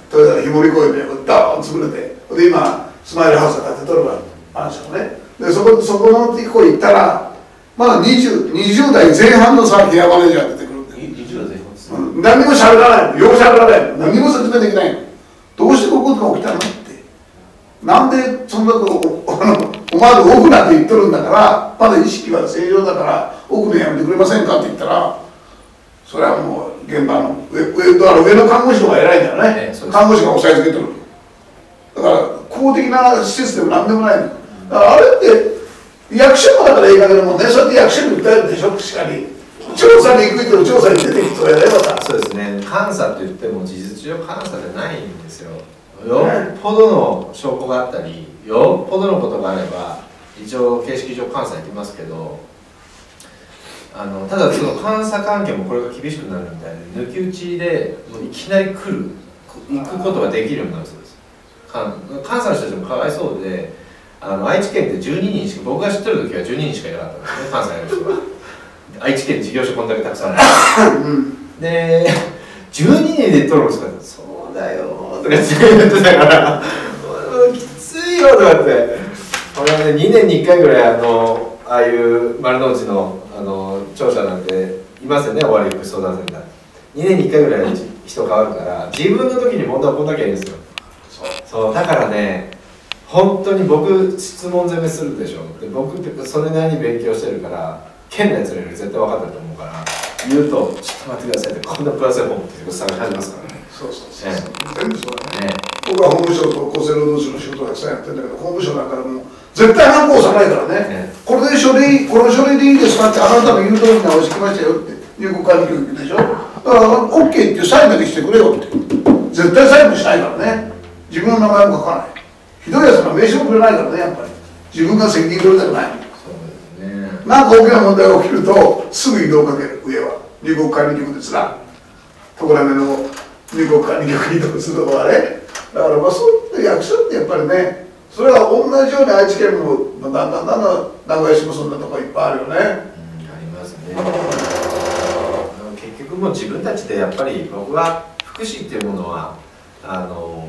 豊田の日盛公園でドーン潰れて、で今スマイルハウスが建てとるわマンションね。でそこそこのとこ行ったらまだ 20, 20代前半のさケアマネージャーが出てくるんで、 にじゅう代前半ですね、 うん、何もしゃべらないの、よくしゃべらないの、何も説明できないの。どうしてこういうことが起きたのって、なんでそんなことお前ら奥なんて言っとるんだから、まだ意識は正常だから奥でやめてくれませんかって言ったら、それはもう現場の 上, 上, だから上の看護師の方が偉いんだよね、ええ、看護師が押さえつけてる。だから公的な施設でも何でもないの。だからあれって役所もだからいい加減なもんね、そうやって役所に訴えるでしょ、しかり調査に行く人の調査に出てきてやればさ。 そうですね、監査といっても事実上監査じゃないんですよ。よっぽどの証拠があったり、よっぽどのことがあれば一応形式上監査行きますけど、あのただその監査関係もこれが厳しくなるみたいで、抜き打ちでもういきなり来る行くことができるようになるそうです。監査の人たちもかわいそうで、あの愛知県ってじゅうににんしか、僕が知ってる時はじゅうににんしかいなかったんですね、監査やる人は。愛知県事業所こんだけたくさんあるで、じゅうににんで取るんですか、そうだよとか言ってたからきついよとかって、俺はねにねんにいっかいぐらいあのああいう丸の内のあの庁舎なんていますよね、終わり福祉相談センターにねんにいっかいぐらい人変わるから、自分の時に問題起こんなきゃいいんですよ。そうだからね、本当に僕質問攻めするでしょ。で僕それなりに勉強してるから、県のやつらより絶対分かってると思うから、言うと「ちょっと待ってください」って、こんなプラス本持ってきて探し始めますからね。 そうそうそう、 ね、 全部そうだね。ね、僕は法務省と厚生労働省の仕事をたくさんやってるんだけど、法務省だからもう絶対ハンコ押さないからね、ね、これで書類、この書類でいいですかって、あなたの言う通りに直してきましたよって入国管理局でしょ。だから OK ってサインだけしてくれよって、絶対サインもしないからね、自分の名前も書かない。ひどいやつは名刺もくれないからね、やっぱり自分が責任取りたくない。なんか大きな問題が起きるとすぐ移動をかける。上は入国管理局ですら、ところめの入国管理局に移動するのはあれだから、まあそういう役所ってやっぱりね、それは同じように愛知県もだんだんだんだん名古屋市もそんなとこいっぱいあるよね。うん、ありますね。結局もう自分たちでやっぱり、僕は福祉っていうものはあの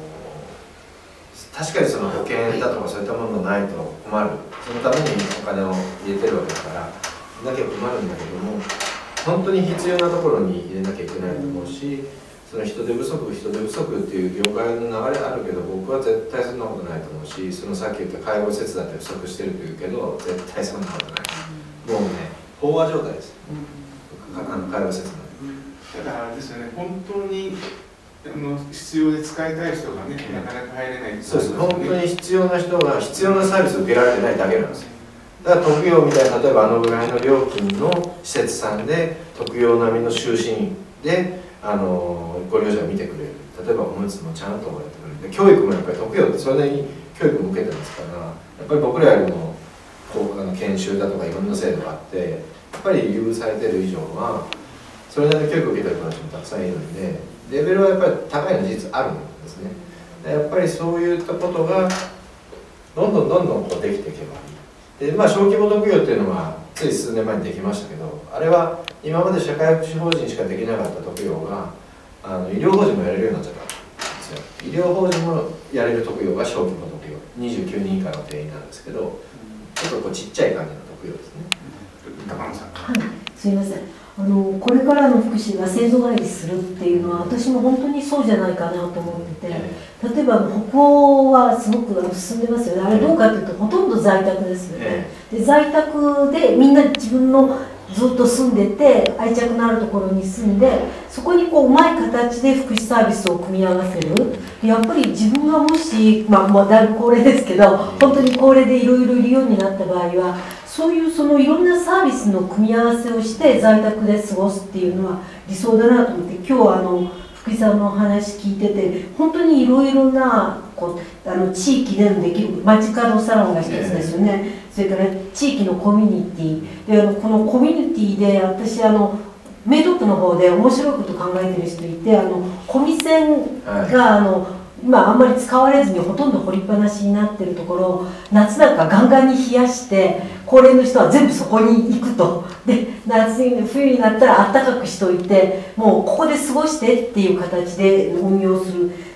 確かにその保険だとかそういったものがないと困る、そのためにお金を入れてるわけだからなきゃ困るんだけども、本当に必要なところに入れなきゃいけないと思うし、その人手不足人手不足っていう業界の流れあるけど、僕は絶対そんなことないと思うし、そのさっき言った介護施設だって不足してるというけど絶対そんなことない。もうね飽和状態です、あの介護施設の。 だからあれですよね、本当にあの必要で使いたい人がね、なかなか入れない。 そうです、本当に必要な人が必要なサービスを受けられてないだけなんですよ。だから特養みたいな、例えばあのぐらいの料金の施設さんで特養並みの就寝であのご利用者が見てくれる、例えばおむつもちゃんともやってくれる、で教育もやっぱり特養ってそれなりに教育も受けてますから、やっぱり僕らよりもこうあの研修だとかいろんな制度があって、やっぱり優遇されてる以上はそれなりに教育を受けてる人もたくさんいるので、レベルはやっぱり高いの事実あるんですね。やっぱりそういったことがどんどんどんどんこうできていけばいい。で、まあ、小規模特養っていうのはつい数年前にできましたけど、あれは今まで社会福祉法人しかできなかった特養があの医療法人もやれるようになっちゃったんですよ。医療法人もやれる特養が小規模特養、にじゅうきゅうにん以下の定員なんですけど、ちょっとこうちっちゃい感じの特養ですね。 高野さん。 はい、すいません。あのこれからの福祉が先祖返りするっていうのは私も本当にそうじゃないかなと思ってて、例えば北欧はすごく進んでますよね。あれどうかというとほとんど在宅ですよね。で在宅でみんな自分のずっと住んでて愛着のあるところに住んで、そこにこううまい形で福祉サービスを組み合わせる。でやっぱり自分がもし、まあ、もうだいぶ高齢ですけど本当に高齢でいろいろいるようになった場合は、そういうそのいろんなサービスの組み合わせをして在宅で過ごすっていうのは理想だなと思って、今日あの福井さんのお話聞いてて本当にいろいろなこうあの地域でのできる街角サロンが一つですよね。それから地域のコミュニティで、あのこのコミュニティで私あのメイド区の方で面白いこと考えてる人いて、あのコミセンがあの今あんまり使われずにほとんど掘りっぱなしになってるところを夏なんかガンガンに冷やして高齢の人は全部そこに行くと。で夏に冬になったらあったかくしておいてもうここで過ごしてっていう形で運用する。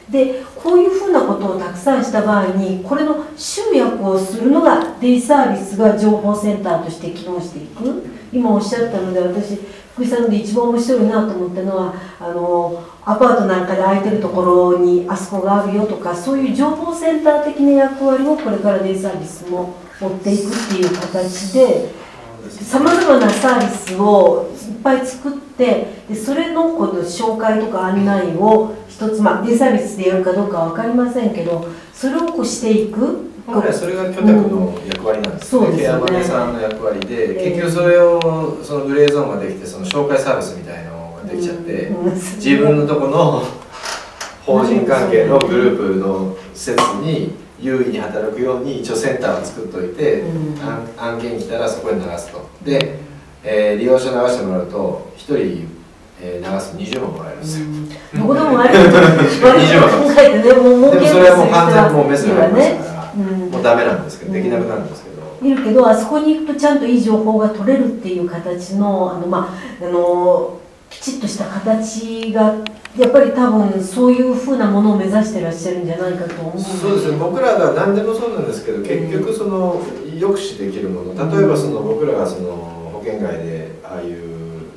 でこういうふうなことをたくさんした場合にこれの集約をするのがデイサービスが情報センターとして機能していく。今おっしゃったので私福井さんで一番面白いなと思ったのはあのアパートなんかで空いてるところにあそこがあるよとかそういう情報センター的な役割をこれからデイサービスも持っていくっていう形でさまざまなサービスをいっぱい作ってでそれのこの紹介とか案内を一つ、まあ、デイサービスでやるかどうかは分かりませんけどそれをこうしていく。 本来それが居宅の役割なんですね、 うん、 ケアマネさんの役割で、えー、結局それをそのグレーゾーンができてその紹介サービスみたいなのができちゃって、うん、自分のとこの法人関係のグループの施設に優位に働くように一応センターを作っておいて、うん、案, 案件来たらそこに流すとで、えー、利用者流してもらうとひとり、えー、流すとにじゅうまんもらえるんですよ。 どこでもあるにじゅうまん考えてねもう儲けるでもそれはもう完全にもうメスがありますから、 うん、 もうダメなんですけど、できなくなるんですけど。 いるけど、あそこに行くとちゃんといい情報が取れるっていう形の、あの、まあ、あの、きちっとした形が、やっぱり多分そういうふうなものを目指してらっしゃるんじゃないかと思う。 そうですね、僕らが何でもそうなんですけど、結局その、抑止できるもの、例えばその僕らがその保険外で、ああいう、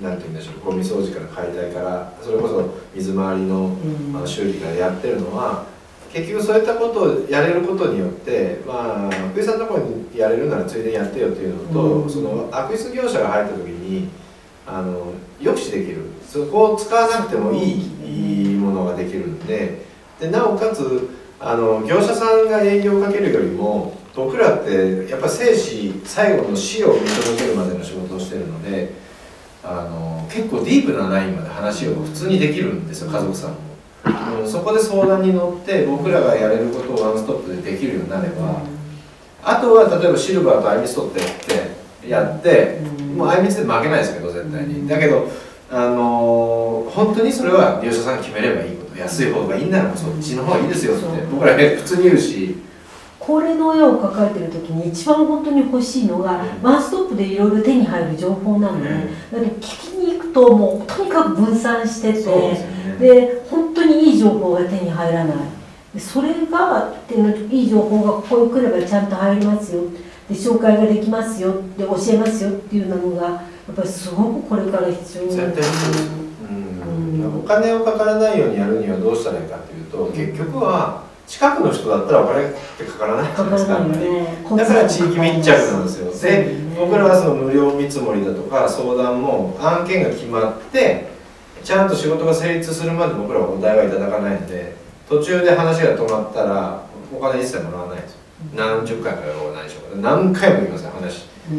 なんて言うんでしょう、ゴミ掃除から解体から、それこそ水回りの、まあ、修理からやってるのは、結局そういったことをやれることによって、まあ、福井さんのところにやれるならついでにやってよっていうのと、うん、その悪質業者が入った時にあの抑止できるそこを使わなくてもいい、いいものができるんで、でなおかつあの業者さんが営業をかけるよりも僕らってやっぱ生死最後の死を見届けるまでの仕事をしてるのであの結構ディープなラインまで話を普通にできるんですよ、家族さんも。そこで相談に乗って僕らがやれることをワンストップでできるようになれば、あとは例えばシルバーとアイミス取ってってやって、もうアイミスで負けないですけど絶対に。だけどあのー、本当にそれは業者さんが決めればいいこと、安い方がいいならそっちの方がいいですよって僕ら普通に言うし。 高齢の親を抱えてる時に一番本当に欲しいのが、うん、ワンストップでいろいろ手に入る情報なので、ね、うん、だって聞きに行くともうとにかく分散してて、で、ね、本当にいい情報が手に入らない。でそれがいい情報がここに来ればちゃんと入りますよで紹介ができますよで教えますよっていうのがやっぱりすごくこれから必要になってくる。 お金をかからないようにやるにはどうしたらいいかというと、結局は近くの人だったらお金ってかからないじゃないですか、ね、だから地域密着なんですよ。で、ね、僕らはその無料見積もりだとか相談も案件が決まってちゃんと仕事が成立するまで僕らはお題はいただかないので、途中で話が止まったらお金一切もらわないですよ。何十回かやろう何でしょうか、何回も言いますよ話、うん、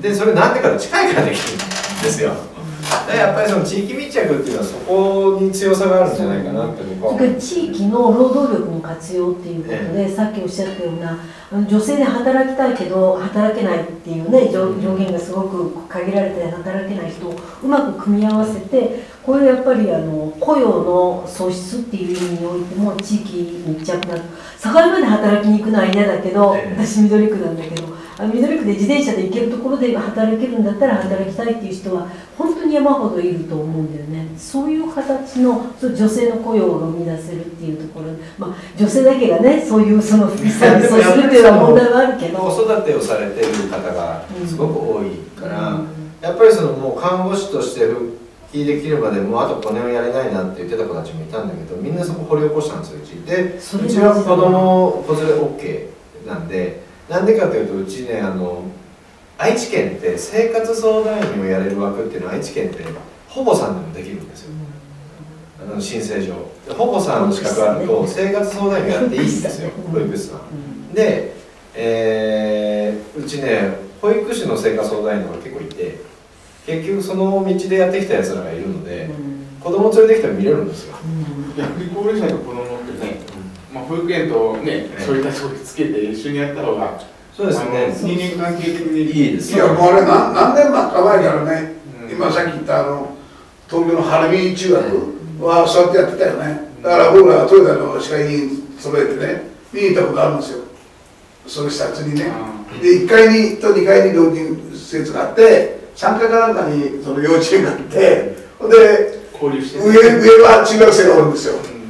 でそれなんでか近いからできるんですよ。やっぱりその地域密着っていうのはそこに強さがあるんじゃないかなって僕は。 それから地域の労働力の活用っていうことで、ええ、さっきおっしゃったようなあの女性で働きたいけど働けないっていうね条件がすごく限られて働けない人をうまく組み合わせて、これやっぱりあの雇用の創出っていう意味においても地域密着な境まで働きに行くのは嫌だけど、ええ、私緑区なんだけど緑区で自転車で行けるところで働けるんだったら働きたいっていう人は本当に山ほどいると思うんだよね。そういう形の女性の雇用が生み出せるっていうところ、まあ、女性だけがねそういうその福祉サービスをするっていうのは問題はあるけど、 子育てをされてる方がすごく多いから、うん、やっぱりそのもう看護師として復帰できるまでもうあとごねんはやれないなって言ってた子たちもいたんだけど、みんなそこ掘り起こしたんですようちで。うちは子供子連れ OK なんで、なんでかというとうちねあの愛知県って生活相談員をやれる枠っていうのは愛知県って保母さんでもできるんですよ、あの申請上。保母さんの資格があると生活相談員をやっていいんですよ、保育士さんで、えー、うちね保育士の生活相談員のが結構いて、結局その道でやってきたやつらがいるので、子供連れてきたら見れるんですよ。 逆に高齢者の子供ってね、まあ、保育園とね、そういったところつけて一緒にやった方が、 そうですね、 人間関係的にいいです。 いや、もうあれ何何年前か前からね、うん、今さっき言ったあの東京の晴海中学はそうやってやってたよね。だから僕らはトヨタの歯科医院揃えてね、見に行ったことあるんですよ、その視察にね。で、いっかいにとにかいに老人施設があって、さんがいかなんかにその幼稚園があって、で、 交流して上上は中学生がおるんですよ。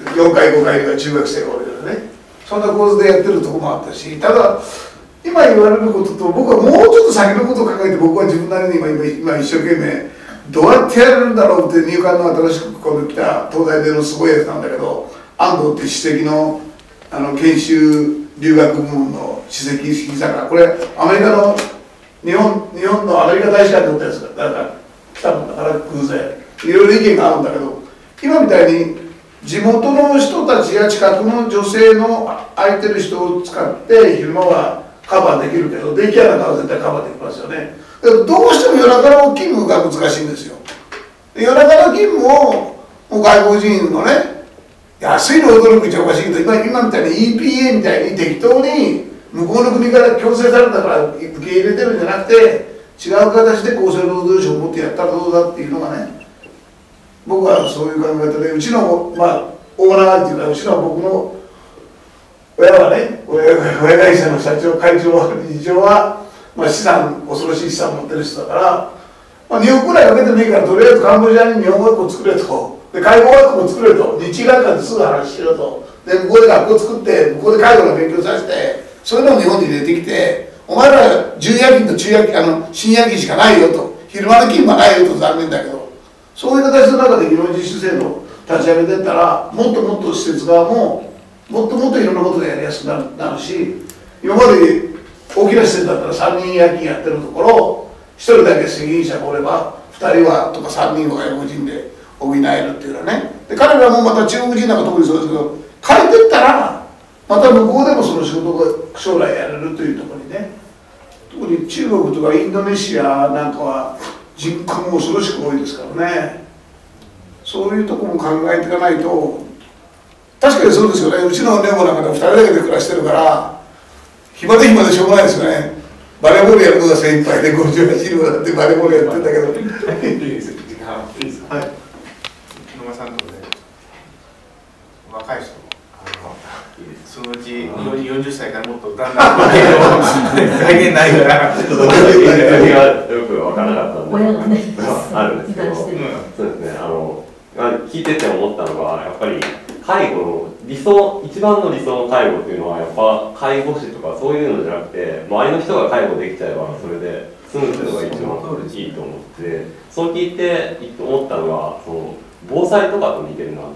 よんかいごかいが中学生が多いからね、そんな構図でやってるとこもあったし、ただ今言われることと僕はもうちょっと先のことを考えて、僕は自分なりに今今一生懸命どうやってやれるんだろうって、入管の新しくここで来た東大でのすごいやつなんだけど、安藤っていう史跡のあの研修留学部門の史跡式だから、これアメリカの日本日本のアメリカ大使館で撮ったやつがだから来たもんだから偶然いろいろ意見があるんだけど、今みたいに地元の人たちや近くの女性の空いてる人を使って昼間はカバーできるけど、デイケアなんかは絶対カバーできますよね。だからどうしても夜中の勤務が難しいんですよ。夜中の勤務をもう外国人のね、安いの驚くっちゃおかしいけど、今今みたいに イーピーエー みたいに適当に向こうの国から強制されたから受け入れてるんじゃなくて、違う形で厚生労働省を持ってやったらどうだっていうのがね、僕はそういう考え方で、うちの、まあ、オーナーっていうか、うちの僕の親はね、親親会社の社長、会長、理事長は、まあ、資産、恐ろしい資産を持ってる人だから、まあ、におくぐらい分けてもいいから、とりあえずカンボジアに日本語学校作れと、で介護学校も作れと、日学科ですぐ話しろと、で向こうで学校作って、向こうで介護の勉強させて、そういうのを日本に入れてきて、お前ら重夜勤と中夜勤、あの深夜勤しかないよと、昼間の勤務はないよと、残念だけど、そういう形の中で技能実習制度を立ち上げていったら、もっともっと施設側も、もっともっといろんなことがやりやすくなるなるし、今まで大きな施設だったらさんにん夜勤やってるところ、ひとりだけ責任者がおれば、ふたりはとかさんにんは外国人で補えるっていうのはね。で、彼らもまた中国人なんか特にそうですけど、変えていったら、また向こうでもその仕事が将来やれるというところにね、特に中国とかインドネシアなんかは人口も恐ろしく多いですからね、そういうところも考えていかないと、確かにそうですよね、うちの女房なんかでふたりだけで暮らしてるから、暇で暇でしょうがないですよね。バレーボールやるのが精一杯でごじゅうはちにもなってバレーボールやってんだけど。いいですよ、時間いいですか。はい。 野間さんとかね、若い人、そのうちよんじゅっさいからもっとだんだん財源ないから、 ちょっと僕がよく分からなかったんで、 親がね、 あるんですけど、そうですね、あの、聞いてて思ったのが、やっぱり介護の理想、一番の理想の介護っていうのは、やっぱ介護士とかそういうのじゃなくて、周りの人が介護できちゃえば、それで済むっていうのが一番いいと思って、そう聞いて思ったのが、その防災とかと似てるなと思って、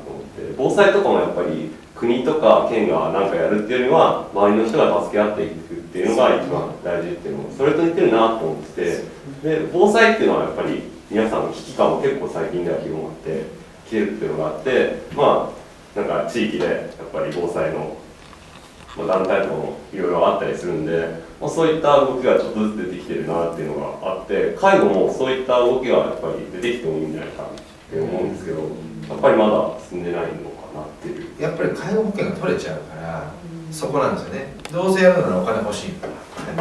防災とかもやっぱり、国とか県が何かやるっていうよりは周りの人が助け合っていくっていうのが一番大事っていうのをそれと似てるなと思ってて、で防災っていうのはやっぱり皆さんの危機感も結構最近では広まってきてるっていうのがあって、まあなんか地域でやっぱり防災の団体とかもいろいろあったりするんで、まあ、そういった動きがちょっとずつ出てきてるなっていうのがあって、介護もそういった動きがやっぱり出てきてもいいんじゃないかって思うんですけど、やっぱりまだ進んでないのかなっていう。 やっぱり介護保険が取れちゃうから、そこなんですよね。どうせやるならお金欲しいから、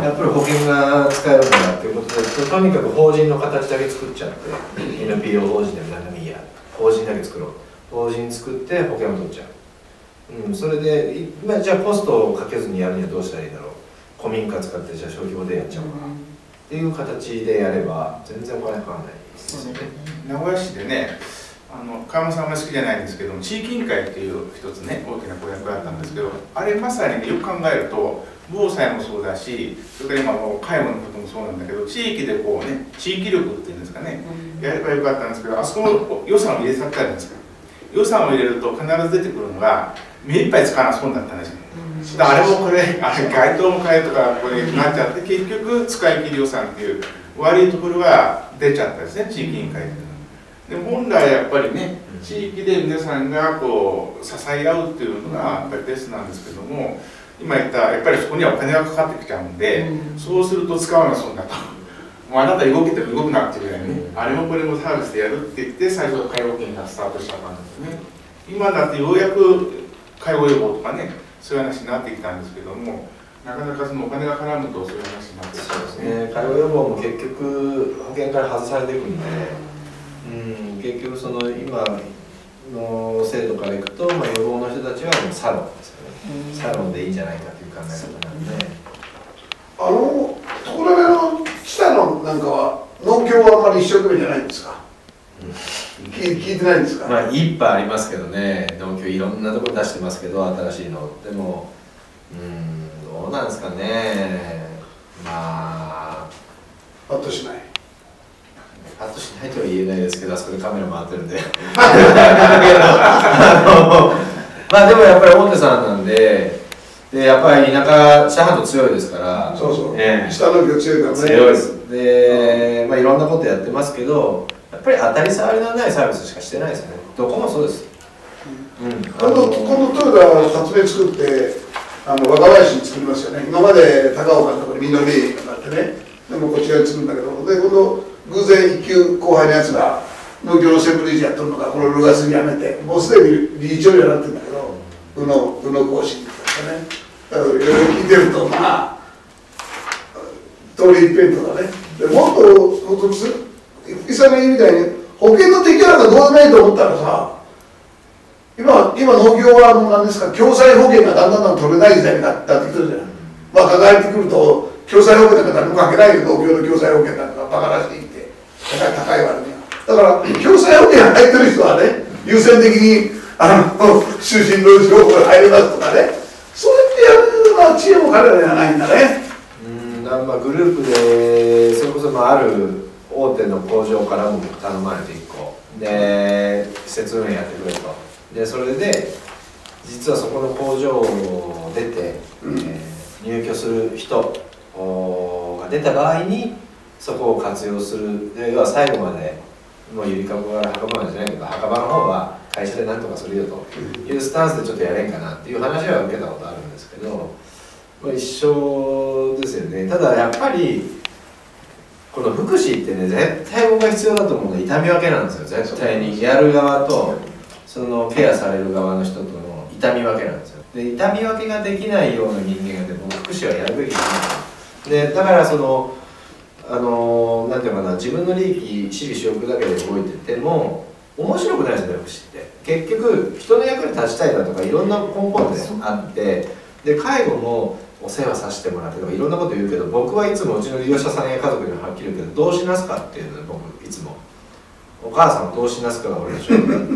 やっぱり保険が使えるんだなっていうことで、とにかく法人の形だけ作っちゃって、エヌピーオー 法人でも何でもいいや、法人だけ作ろう。法人作って保険を取っちゃう。うん、それで、今じゃあコストをかけずにやるにはどうしたらいいだろう。古民家使ってじゃあ小規模でやっちゃおうか。っていう形でやれば、全然お金かかんないですよね。 名古屋市でね、あの川村さんは好きじゃないんですけども、地域委員会っていう一つね、大きな公約があったんですけど、あれまさに、ね、よく考えると、防災もそうだし、それから今の介護のこともそうなんだけど、地域でこうね、地域力っていうんですかね、やればよかったんですけど、あそこも予算を入れさせたじゃないですか。予算を入れると必ず出てくるのが、目いっぱい使わなそうだったんですよ。だからあれもこれ、あれ街灯も変えとかこれなっちゃって、結局使い切り予算っていう悪いところが出ちゃったんですね、地域委員会っていうのは。で本来やっぱりね、地域で皆さんがこう支え合うっていうのがやっぱりベストなんですけども、今言ったやっぱりそこにはお金がかかってきちゃうんで、そうすると使わなそうになった。もうあなた動けても動くなっていうぐらいね、あれもこれもサービスでやるって言って、最初介護保険がスタートしちゃったんですね。今だってようやく介護予防とかね、そういう話になってきたんですけども、なかなかそのお金が絡むとそういう話になってきたんですね。 介護予防も結局保険から外されていくんで、うん、結局その今の制度からいくと、まあ、予防の人たちはもうサロンですよね。サロンでいいんじゃないかという考え方なんで。 あのところがの北のなんかは農協はあんまり一生懸命じゃないんですか。 うん、 聞いてないんですか？ まあいっぱいありますけどね、農協いろんなところ出してますけど、新しいの。でも、うーん、どうなんですかね、まあ、 パッとしない。 パッとしないとは言えないですけど、あそこでカメラ回ってるんで。あのまあでもやっぱり大手さんなんで、でやっぱり田舎、シャハト強いですから、 そうそう、 ええ、 下の業強いからね。 強いです。で、まあいろんなことやってますけど、やっぱり当たり障りのないサービスしかしてないですね。どこもそうです。うん。 今度、今度トヨタ発明作って、あの若林に作りますよね。今まで高岡のところにみのりがあってね、でもこっち側に作るんだけど、で、今度、偶然一級後輩のやつが、農業のセンブリージやっとるのが、このろくがつに辞めて、もうすでに理事長にはなってるんだけど、宇野、宇野講師とかね。だからいろいろ聞いてると、まあ、通り一辺とかね。でもっと、福井さんが言うみたいに、保険の適用なんかどうでもないと思ったらさ、今、今農業はもう何ですか、共済保険がだんだんだん取れない時代になってくるじゃない。まあ、抱えてくると、共済保険なんか誰もかけないよ、農業の共済保険なんかバカらしいって、高い割には。だから、共済保険が入ってる人はね、優先的に、あの、終身労働法が入りますとかね、そうやってやるのは知恵も彼らにはないんだね。 うん、だからまあグループで、それこそまあある大手の工場からも頼まれていっこで施設運営やってくれと。でそれで実はそこの工場を出て、うん、えー、入居する人が出た場合にそこを活用する。で要は最後までもうゆりかごから墓場までじゃないけど、墓場の方は会社で何とかするよというスタンスでちょっとやれんかなっていう話は受けたことあるんですけど、まあ、一緒ですよね。ただやっぱりこの福祉ってね、絶対僕が必要だと思うのは痛み分けなんですよ。絶対にやる側とそのケアされる側の人との痛み分けなんですよ。で痛み分けができないような人間がでも福祉はやるべきなんで、だからそのあのなんていうかな、自分の利益私利私欲だけで動いてても面白くないですよね、福祉って。結局人の役に立ちたいだとかいろんな根本であって、で介護もお世話させてもらってとかいろんなこと言うけど、僕はいつもうちの利用者さんや家族にははっきり言うけど、どうしなすかっていうので僕いつもお母さんをどうしなすかが俺の仕事なんで、うん、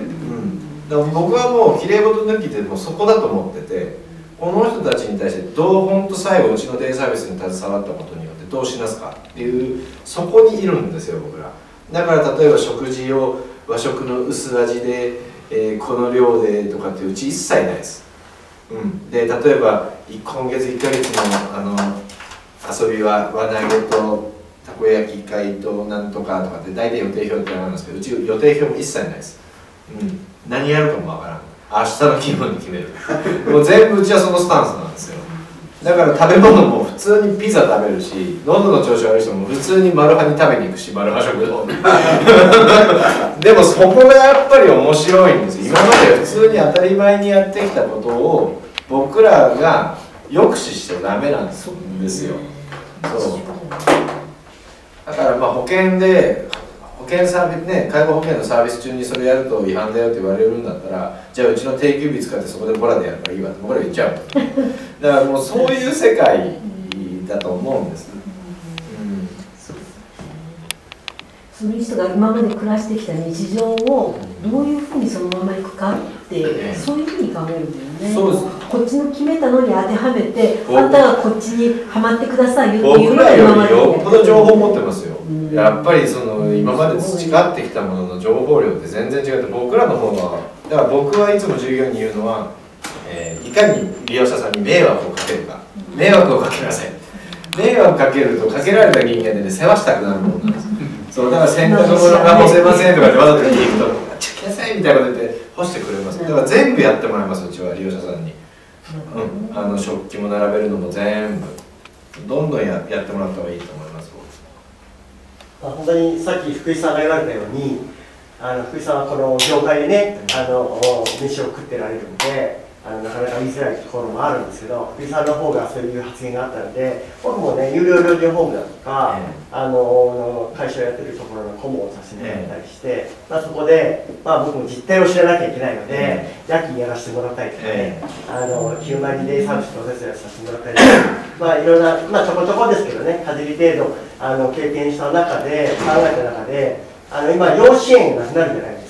だから僕はもうきれい事抜きでもうそこだと思ってて、この人たちに対してどう本当最後うちのデイサービスに携わったことによってどうしなすかっていうそこにいるんですよ僕ら。だから例えば食事を和食の薄味で、えー、この量でとかってうち一切ないです。うん、で例えば今月いっかげつの、あの遊びは輪投げとたこ焼き会となんとかとかって大体予定表ってあるんですけど、うち予定表も一切ないです。うん、何やるかもわからん。明日の気分に決める。もう全部うちはそのスタンスなんですよ。だから食べ物も普通にピザ食べるし、喉の調子悪い人も普通にマルハに食べに行くし、マルハ食堂でもそこがやっぱり面白いんですよ。今まで普通に当たり前にやってきたことを僕らが抑止しちゃダメなんですよ。そうだからまあ保険で保険サービスね、介護保険のサービス中にそれやると違反だよって言われるんだったら、じゃあうちの定休日使ってそこでボラでやればいいわって僕ら言っちゃう。だからもうそういう世界だと思うんです。うん、 そういう人が今まで暮らしてきた日常をどういうふうにそのままいくかって、そういうふうに考えるんだよね。 そうです。 こっちの決めたのに当てはめて、あんたがこっちにはまってくださいよっていう僕のが今までらよりよっぽど情報持ってますよ。やっぱりその今まで培ってきたものの情報量って全然違って、僕らの方はだから僕はいつも従業員に言うのは、えー、いかに利用者さんに迷惑をかけるか、迷惑をかけなさい。迷惑かけるとかけられた人間でね、世話したくなるものなんです。そうだから洗濯物が干せませんとかってわざと言いに行くと「ちょっと来なさい」みたいなこと言って干してくれます。だから全部やってもらいます、うちは利用者さんに。うん、あの食器も並べるのも全部どんどん や, やってもらった方がいいと思います。 本当にさっき福井さんが言われたように、あの福井さんはこの業界でね、あの飯を食ってられるので、あのなかなか言いづらいところもあるんですけど、福井さんの方がそういう発言があったので、僕もね、有料療養ホームだとか、えー、あの会社をやってるところの顧問をさせてもらったりして、えー、まあ、そこで、まあ、僕も実態を知らなきゃいけないので、えー、夜勤やらせてもらったりとかね、えー、あの昼間にデイサービスのお手伝いをさせてもらったりとか、まあ、いろんな、まあ、ちょこちょこですけどね、かじり程度あの経験した中で、考えた中で、あの今、養子縁がなくなるじゃないですか。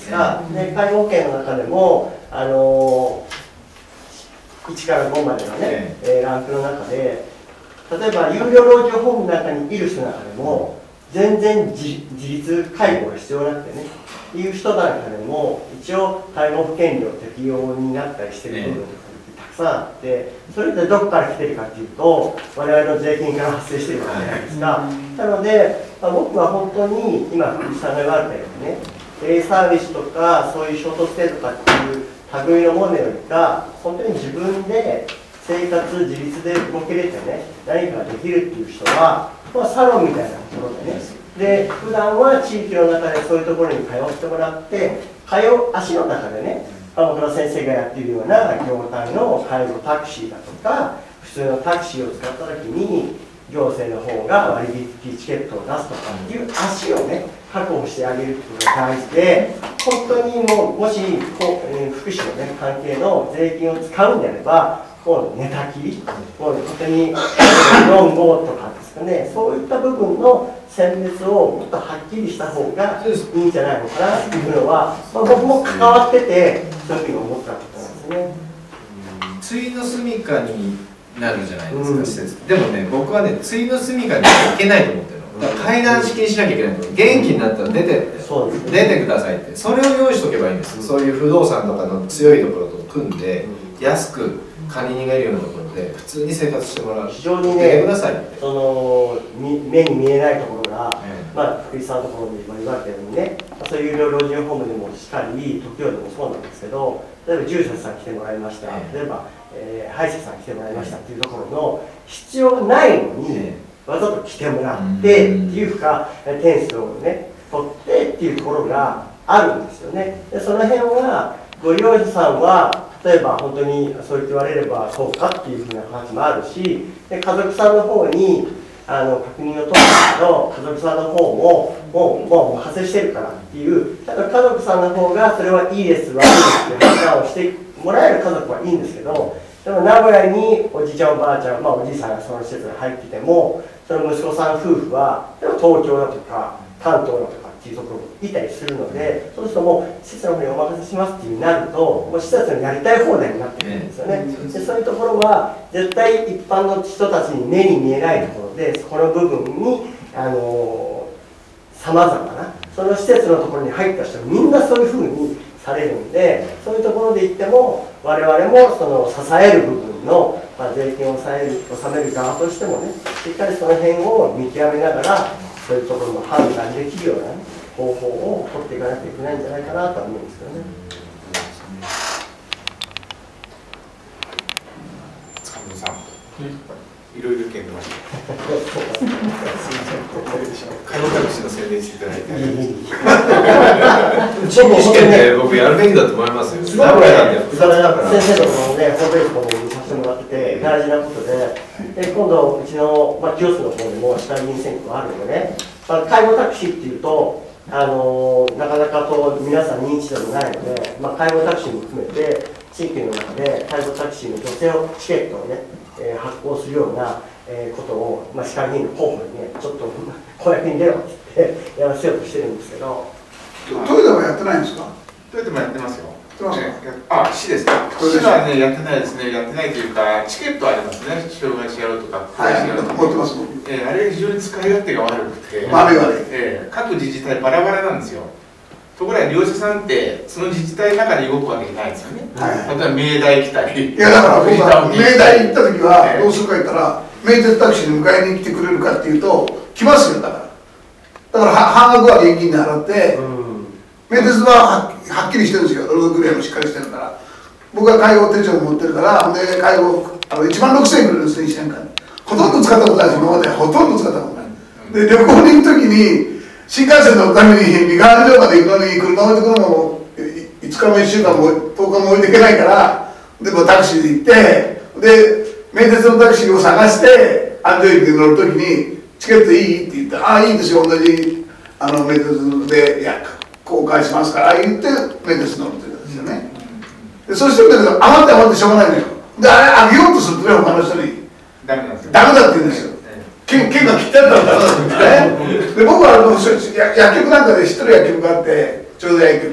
ですか。で介護保険の中でもあのいちからごまでのね、えー、ランクの中で例えば有料老人ホームの中にいる人の中でも全然 自, 自立介護が必要なくてねいう人の中でも一応介護保険料適用になったりしてる部分とかたくさんあってそれってどこから来てるかっていうと我々の税金から発生してるわけじゃないですか。なので、まあ、僕は本当に今福士さんが言われたようにねデイサービスとかそういうショートステイとかっていう類のものよりか本当に自分で生活自立で動けれてね何かができるっていう人は、まあ、サロンみたいなところでねで普段は地域の中でそういうところに通ってもらって通う足の中でね僕ら先生がやっているような業態の介護タクシーだとか普通のタクシーを使った時に行政の方が割引チケットを出すとかっていう足をね確保してあげるってことが大事で本当にもうもしこう、えー、福祉の、ね、関係の税金を使うんであればもう寝たきりもう本当によんごとかですかねそういった部分の選別をもっとはっきりした方がいいんじゃないのかなっていうのは、まあ、僕も関わっててそういうふうに思ったことなんですね。 ついの住みかになるじゃないですか、うん、施設でもね僕はねついの住みかにはいけないと思ってるのだから階段式にしなきゃいけないと思う元気になったら出てって、うん、出てくださいってそれを用意しとけばいいんです、うん、そういう不動産とかの強いところと組んで、うん、安く管理人がいるようなところで普通に生活してもらう非常にねその目に見えないところが、えー、まあ福井さんのところで今言われたようにねそういう有料老人ホームでもしっかり時用でもそうなんですけど例えば住所さん来てもらいました、えー、例えば、えー、歯医者さん来てもらいましたっていうところの必要ないのに、えー、わざと来てもらってっていうか点数をね取ってっていうところがあるんですよね。でその辺はご利用者さんは例えば本当にそう言って言われればそうかっていうふうな話もあるしで家族さんの方にあの確認を取るんですけど家族さんの方ももうもう発生してるからっていうただ家族さんの方がそれはいいです悪いですって判断をしてもらえる家族はいいんですけどでも名古屋におじいちゃんおばあちゃん、まあ、おじいさんがその施設に入っててもその息子さん夫婦は東京だとか関東だとかっていうところにいたりするのでそうするともう施設の方にお任せしますっていうになるともう施設のやりたい放題になってくるんですよね。でそういうところは絶対一般の人たちに目に見えないところでこの部分にあのさまざまなその施設のところに入った人みんなそういうふうにされるんでそういうところで言っても我々もその支える部分の、まあ、税金を抑える納める側としてもねしっかりその辺を見極めながらそういうところの判断できるような、ね、方法を取っていかなきゃいけないんじゃないかなとは思うんですけどね。 塚本さん、いろいろ意見出ました。介護タクシーの宣伝していただいて。 地域試験で僕やるべきだと思いますよ。名古屋なんで。 先生とこのね、ホームページの方にさせてもらってて、大事なことで、で今度、うちの、まあ、キオスの方でも下議員選挙があるのでね、まあ、介護タクシーっていうと、あのー、なかなかと皆さん認知度もないので、まあ、介護タクシーも含めて、地域の中で介護タクシーの女性をチケットをね、えー、発行するような、えー、ことを、まあ、市会議員の候補にね、ちょっと公約に出ろって言ってやらせようとしてるんですけど。 トヨタはやってないんですか？ トヨタもやってますよ。あ、市ですか。市はね、やってないですね。やってないというか、チケットありますね。障害者やろうとか、 はい、持ってます。 えー、あれ非常に使い勝手が悪くて、 悪い悪い。 えー、各自治体バラバラなんですよ。ところが利用者さんってその自治体の中で動くわけじゃないですよね。はい、例えば明大来たり。 いやだから僕は明大行った時はどうするか言ったら、名鉄タクシーに迎えに来てくれるかっていうと来ますよだから。だから半額は現金で払って。うん名鉄ははっきりしてるんですよ、労働組合もしっかりしてるから、僕は介護手帳持ってるから、で介護あのいちまんろくせんえんくれるんですね、いちねんかんに。ほとんど使ったことないです、今まで、ほとんど使ったことない。で、旅行に行くときに、新幹線乗るために、三河原城まで行くのに、車置いてくるのも、いつかもいっしゅうかんもとおかも置いていけないから、でもタクシーで行って、で、名鉄のタクシーを探して、安城駅で乗るときに、チケットいいって言って、ああ、いいんですよ、同じあの名鉄で、いや、公開しますから言ってメンテス乗るって言うんですよね。でそうしてるんだけど余って余ってしょうがないのよ。であれあげようとするとね他の人にダメなんですよ。ダメだって言うんですよ。剣剣が切ってあったらダメだって言うんですね。で僕はあのや薬局なんかで知ってる薬局があってちょうど薬局が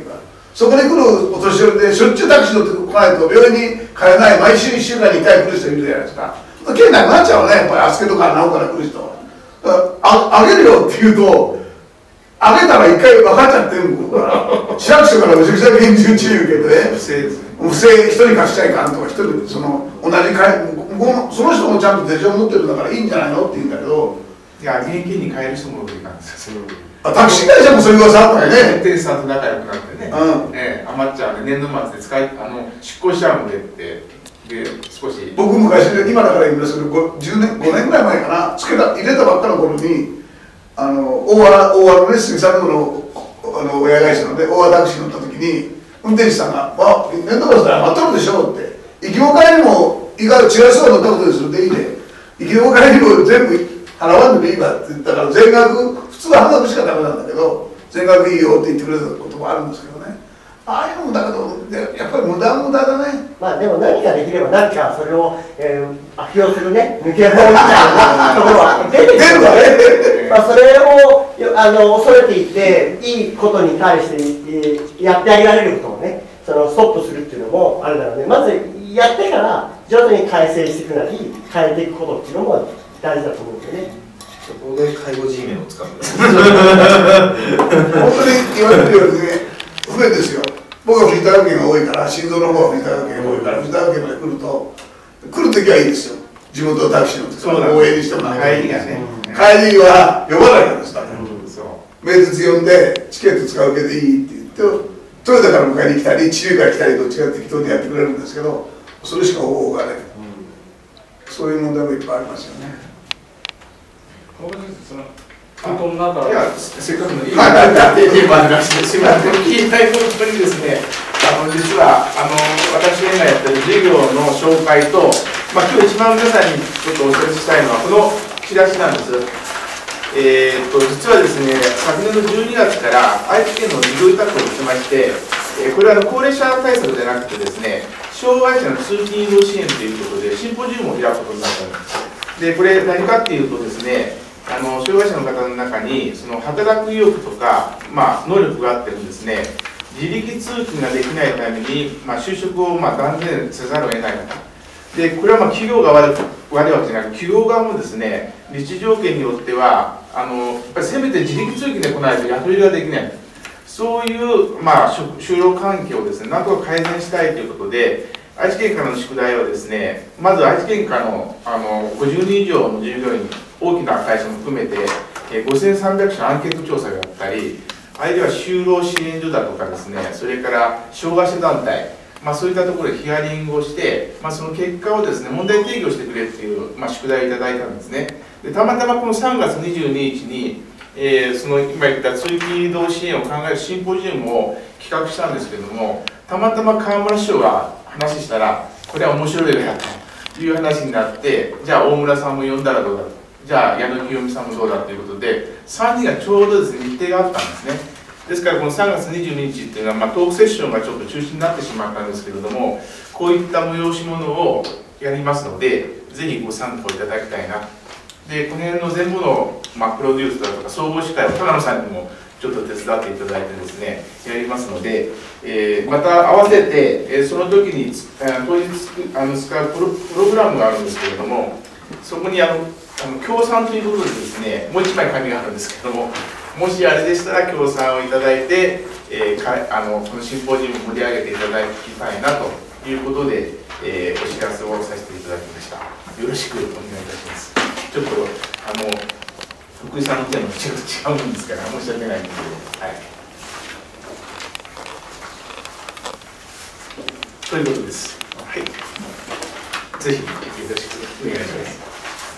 そこに来るお年寄りでしょっちゅうタクシー乗ってこないと病院に帰れない、毎週いっしゅうかんにいっかい来る人いるじゃないですか。経なくなっちゃうね、やっぱりあすけとか直から来る人。あげるよって言うと、あげたら一回分かっちゃってるから、市役所からめちゃくちゃ厳重注意受けてね、不正ですね。不正一人貸しちゃいかんとか、一人その同じ会、その人もちゃんと手帳持ってるんだからいいんじゃないのって言うんだけど、 いや、現金に変える人もいたんですよ。 あ、タクシー会社もそういう噂あったよね。 運転手さんと仲良くなってね、うん、えー、余っちゃうんで、年度末で使いあの出向しちゃうのでって、で少し。僕、昔、今だから言うんですけど、じゅうねん、ごねんぐらい前かな、つけた入れたばっかの頃に、あの大和大和のね、杉作のあの親会社ので、大和タクシー乗った時に、運転手さんが、あ、年度末だよ、余っとるでしょって、行きも帰りも、意外と違う人が乗ったことでするでいいで、行きも帰りも全部払わんでもいいわって言ったから、全額、普通は半額しかダメなんだけど、全額いいよって言ってくれたこともあるんですけどね。ああいうのもだけど、やっぱり無駄無駄だね。まあでも何ができれば何かそれを、えー、悪用するね、抜け法みたいなところは出てくるわね。まあそれをあの恐れていて、いいことに対して、えー、やってあげられることをね、そのストップするっていうのもあるだろうね。まずやってから徐々に改正していくなり、変えていくことっていうのも大事だと思うんですよね。 そこで介護 G メンを使うんです。 本当に言われるようにね、不便ですよ。僕は藤田学園が多いから、心臓の方は藤田学園が多いから、藤田学園まで来ると、来るときはいいですよ。地元のタクシーの応援にしてもらう。帰りがね。帰りは呼ばないからです、だから。面接呼んで、チケット使うけでいいって言って、トヨタから迎えに来たり、地流から来たり、どっちか適当にやってくれるんですけど、それしか方法がない。そういう問題もいっぱいありますよね。 本当なんか、いや、せっかくのいい話がテーマで出してしまって、聞きたいことにですね、あの実はあの私が今やってる授業の紹介と、まあ今日一番皆さんにちょっとお知らせしたいのはこのチラシなんです。えー、っと実はですね、昨年のじゅうにがつから愛知県の事業委託をしてまして、えー、これはあの高齢者対策じゃなくてですね、障害者の通勤移動支援ということでシンポジウムを開くことになったんです。でこれ何かっていうとですね、あの障害者の方の中にその働く意欲とか、まあ、能力があってもですね、自力通勤ができないために、まあ、就職をまあ断念せざるを得ない方で、これはまあ企業が悪い悪いわけじゃなく、企業側もですね、立地条件によってはあのやっぱりせめて自力通勤で来ないと雇いができない、そういう、まあ、就労環境をですね、なんとか改善したいということで、愛知県からの宿題はですね、まず愛知県からのあのごじゅうにん以上の従業員、大きな会社も含めて、えー、ごせんさんびゃくしのアンケート調査があったり、あるいは就労支援所だとかですね、それから障害者団体、まあ、そういったところでヒアリングをして、まあ、その結果をですね、問題提起をしてくれっていう、まあ、宿題をいただいたんですね。でたまたまこのさんがつにじゅうににちに、えー、その今言った通勤移動支援を考えるシンポジウムを企画したんですけれども、たまたま河村市長が話したら、これは面白いよという話になって、じゃあ大村さんも呼んだらどうだと、じゃあ矢野清美さんもどうだということで、さんにんがちょうどですね、日程があったんですね。ですからこのさんがつにじゅうににちっていうのは、まあ、トークセッションがちょっと中止になってしまったんですけれども、こういった催し物をやりますので、ぜひご参考いただきたいな。で、この辺の全部の、まあ、プロデュースだとか総合司会を高野さんにもちょっと手伝っていただいてですね、やりますので、えー、また合わせて、えー、その時に、えー、当日あの使うプロ、プログラムがあるんですけれども、そこにあのあの協賛ということでですね、もう一枚紙があるんですけども、もしあれでしたら協賛をいただいて、えー、かあのこのシンポジウムを盛り上げていただきたいなということで、えー、お知らせをさせていただきました。よろしくお願いいたします。ちょっとあの福井さんのテーマとちょっと違うんですから申し訳ないんですけど、はい。ということです。はい。ぜひよろしくお願いします。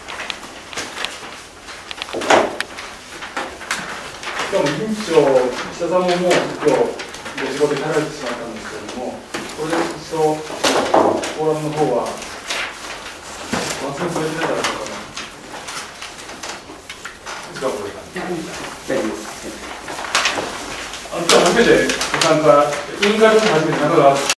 今日も委員長、岸田さんももう今日ご仕事で帰られてしまったんですけれども、これで一応フォーラムの方は松本先生だったのかな。大丈夫です。あの、今日初めてご参加、委員会でも初めて中川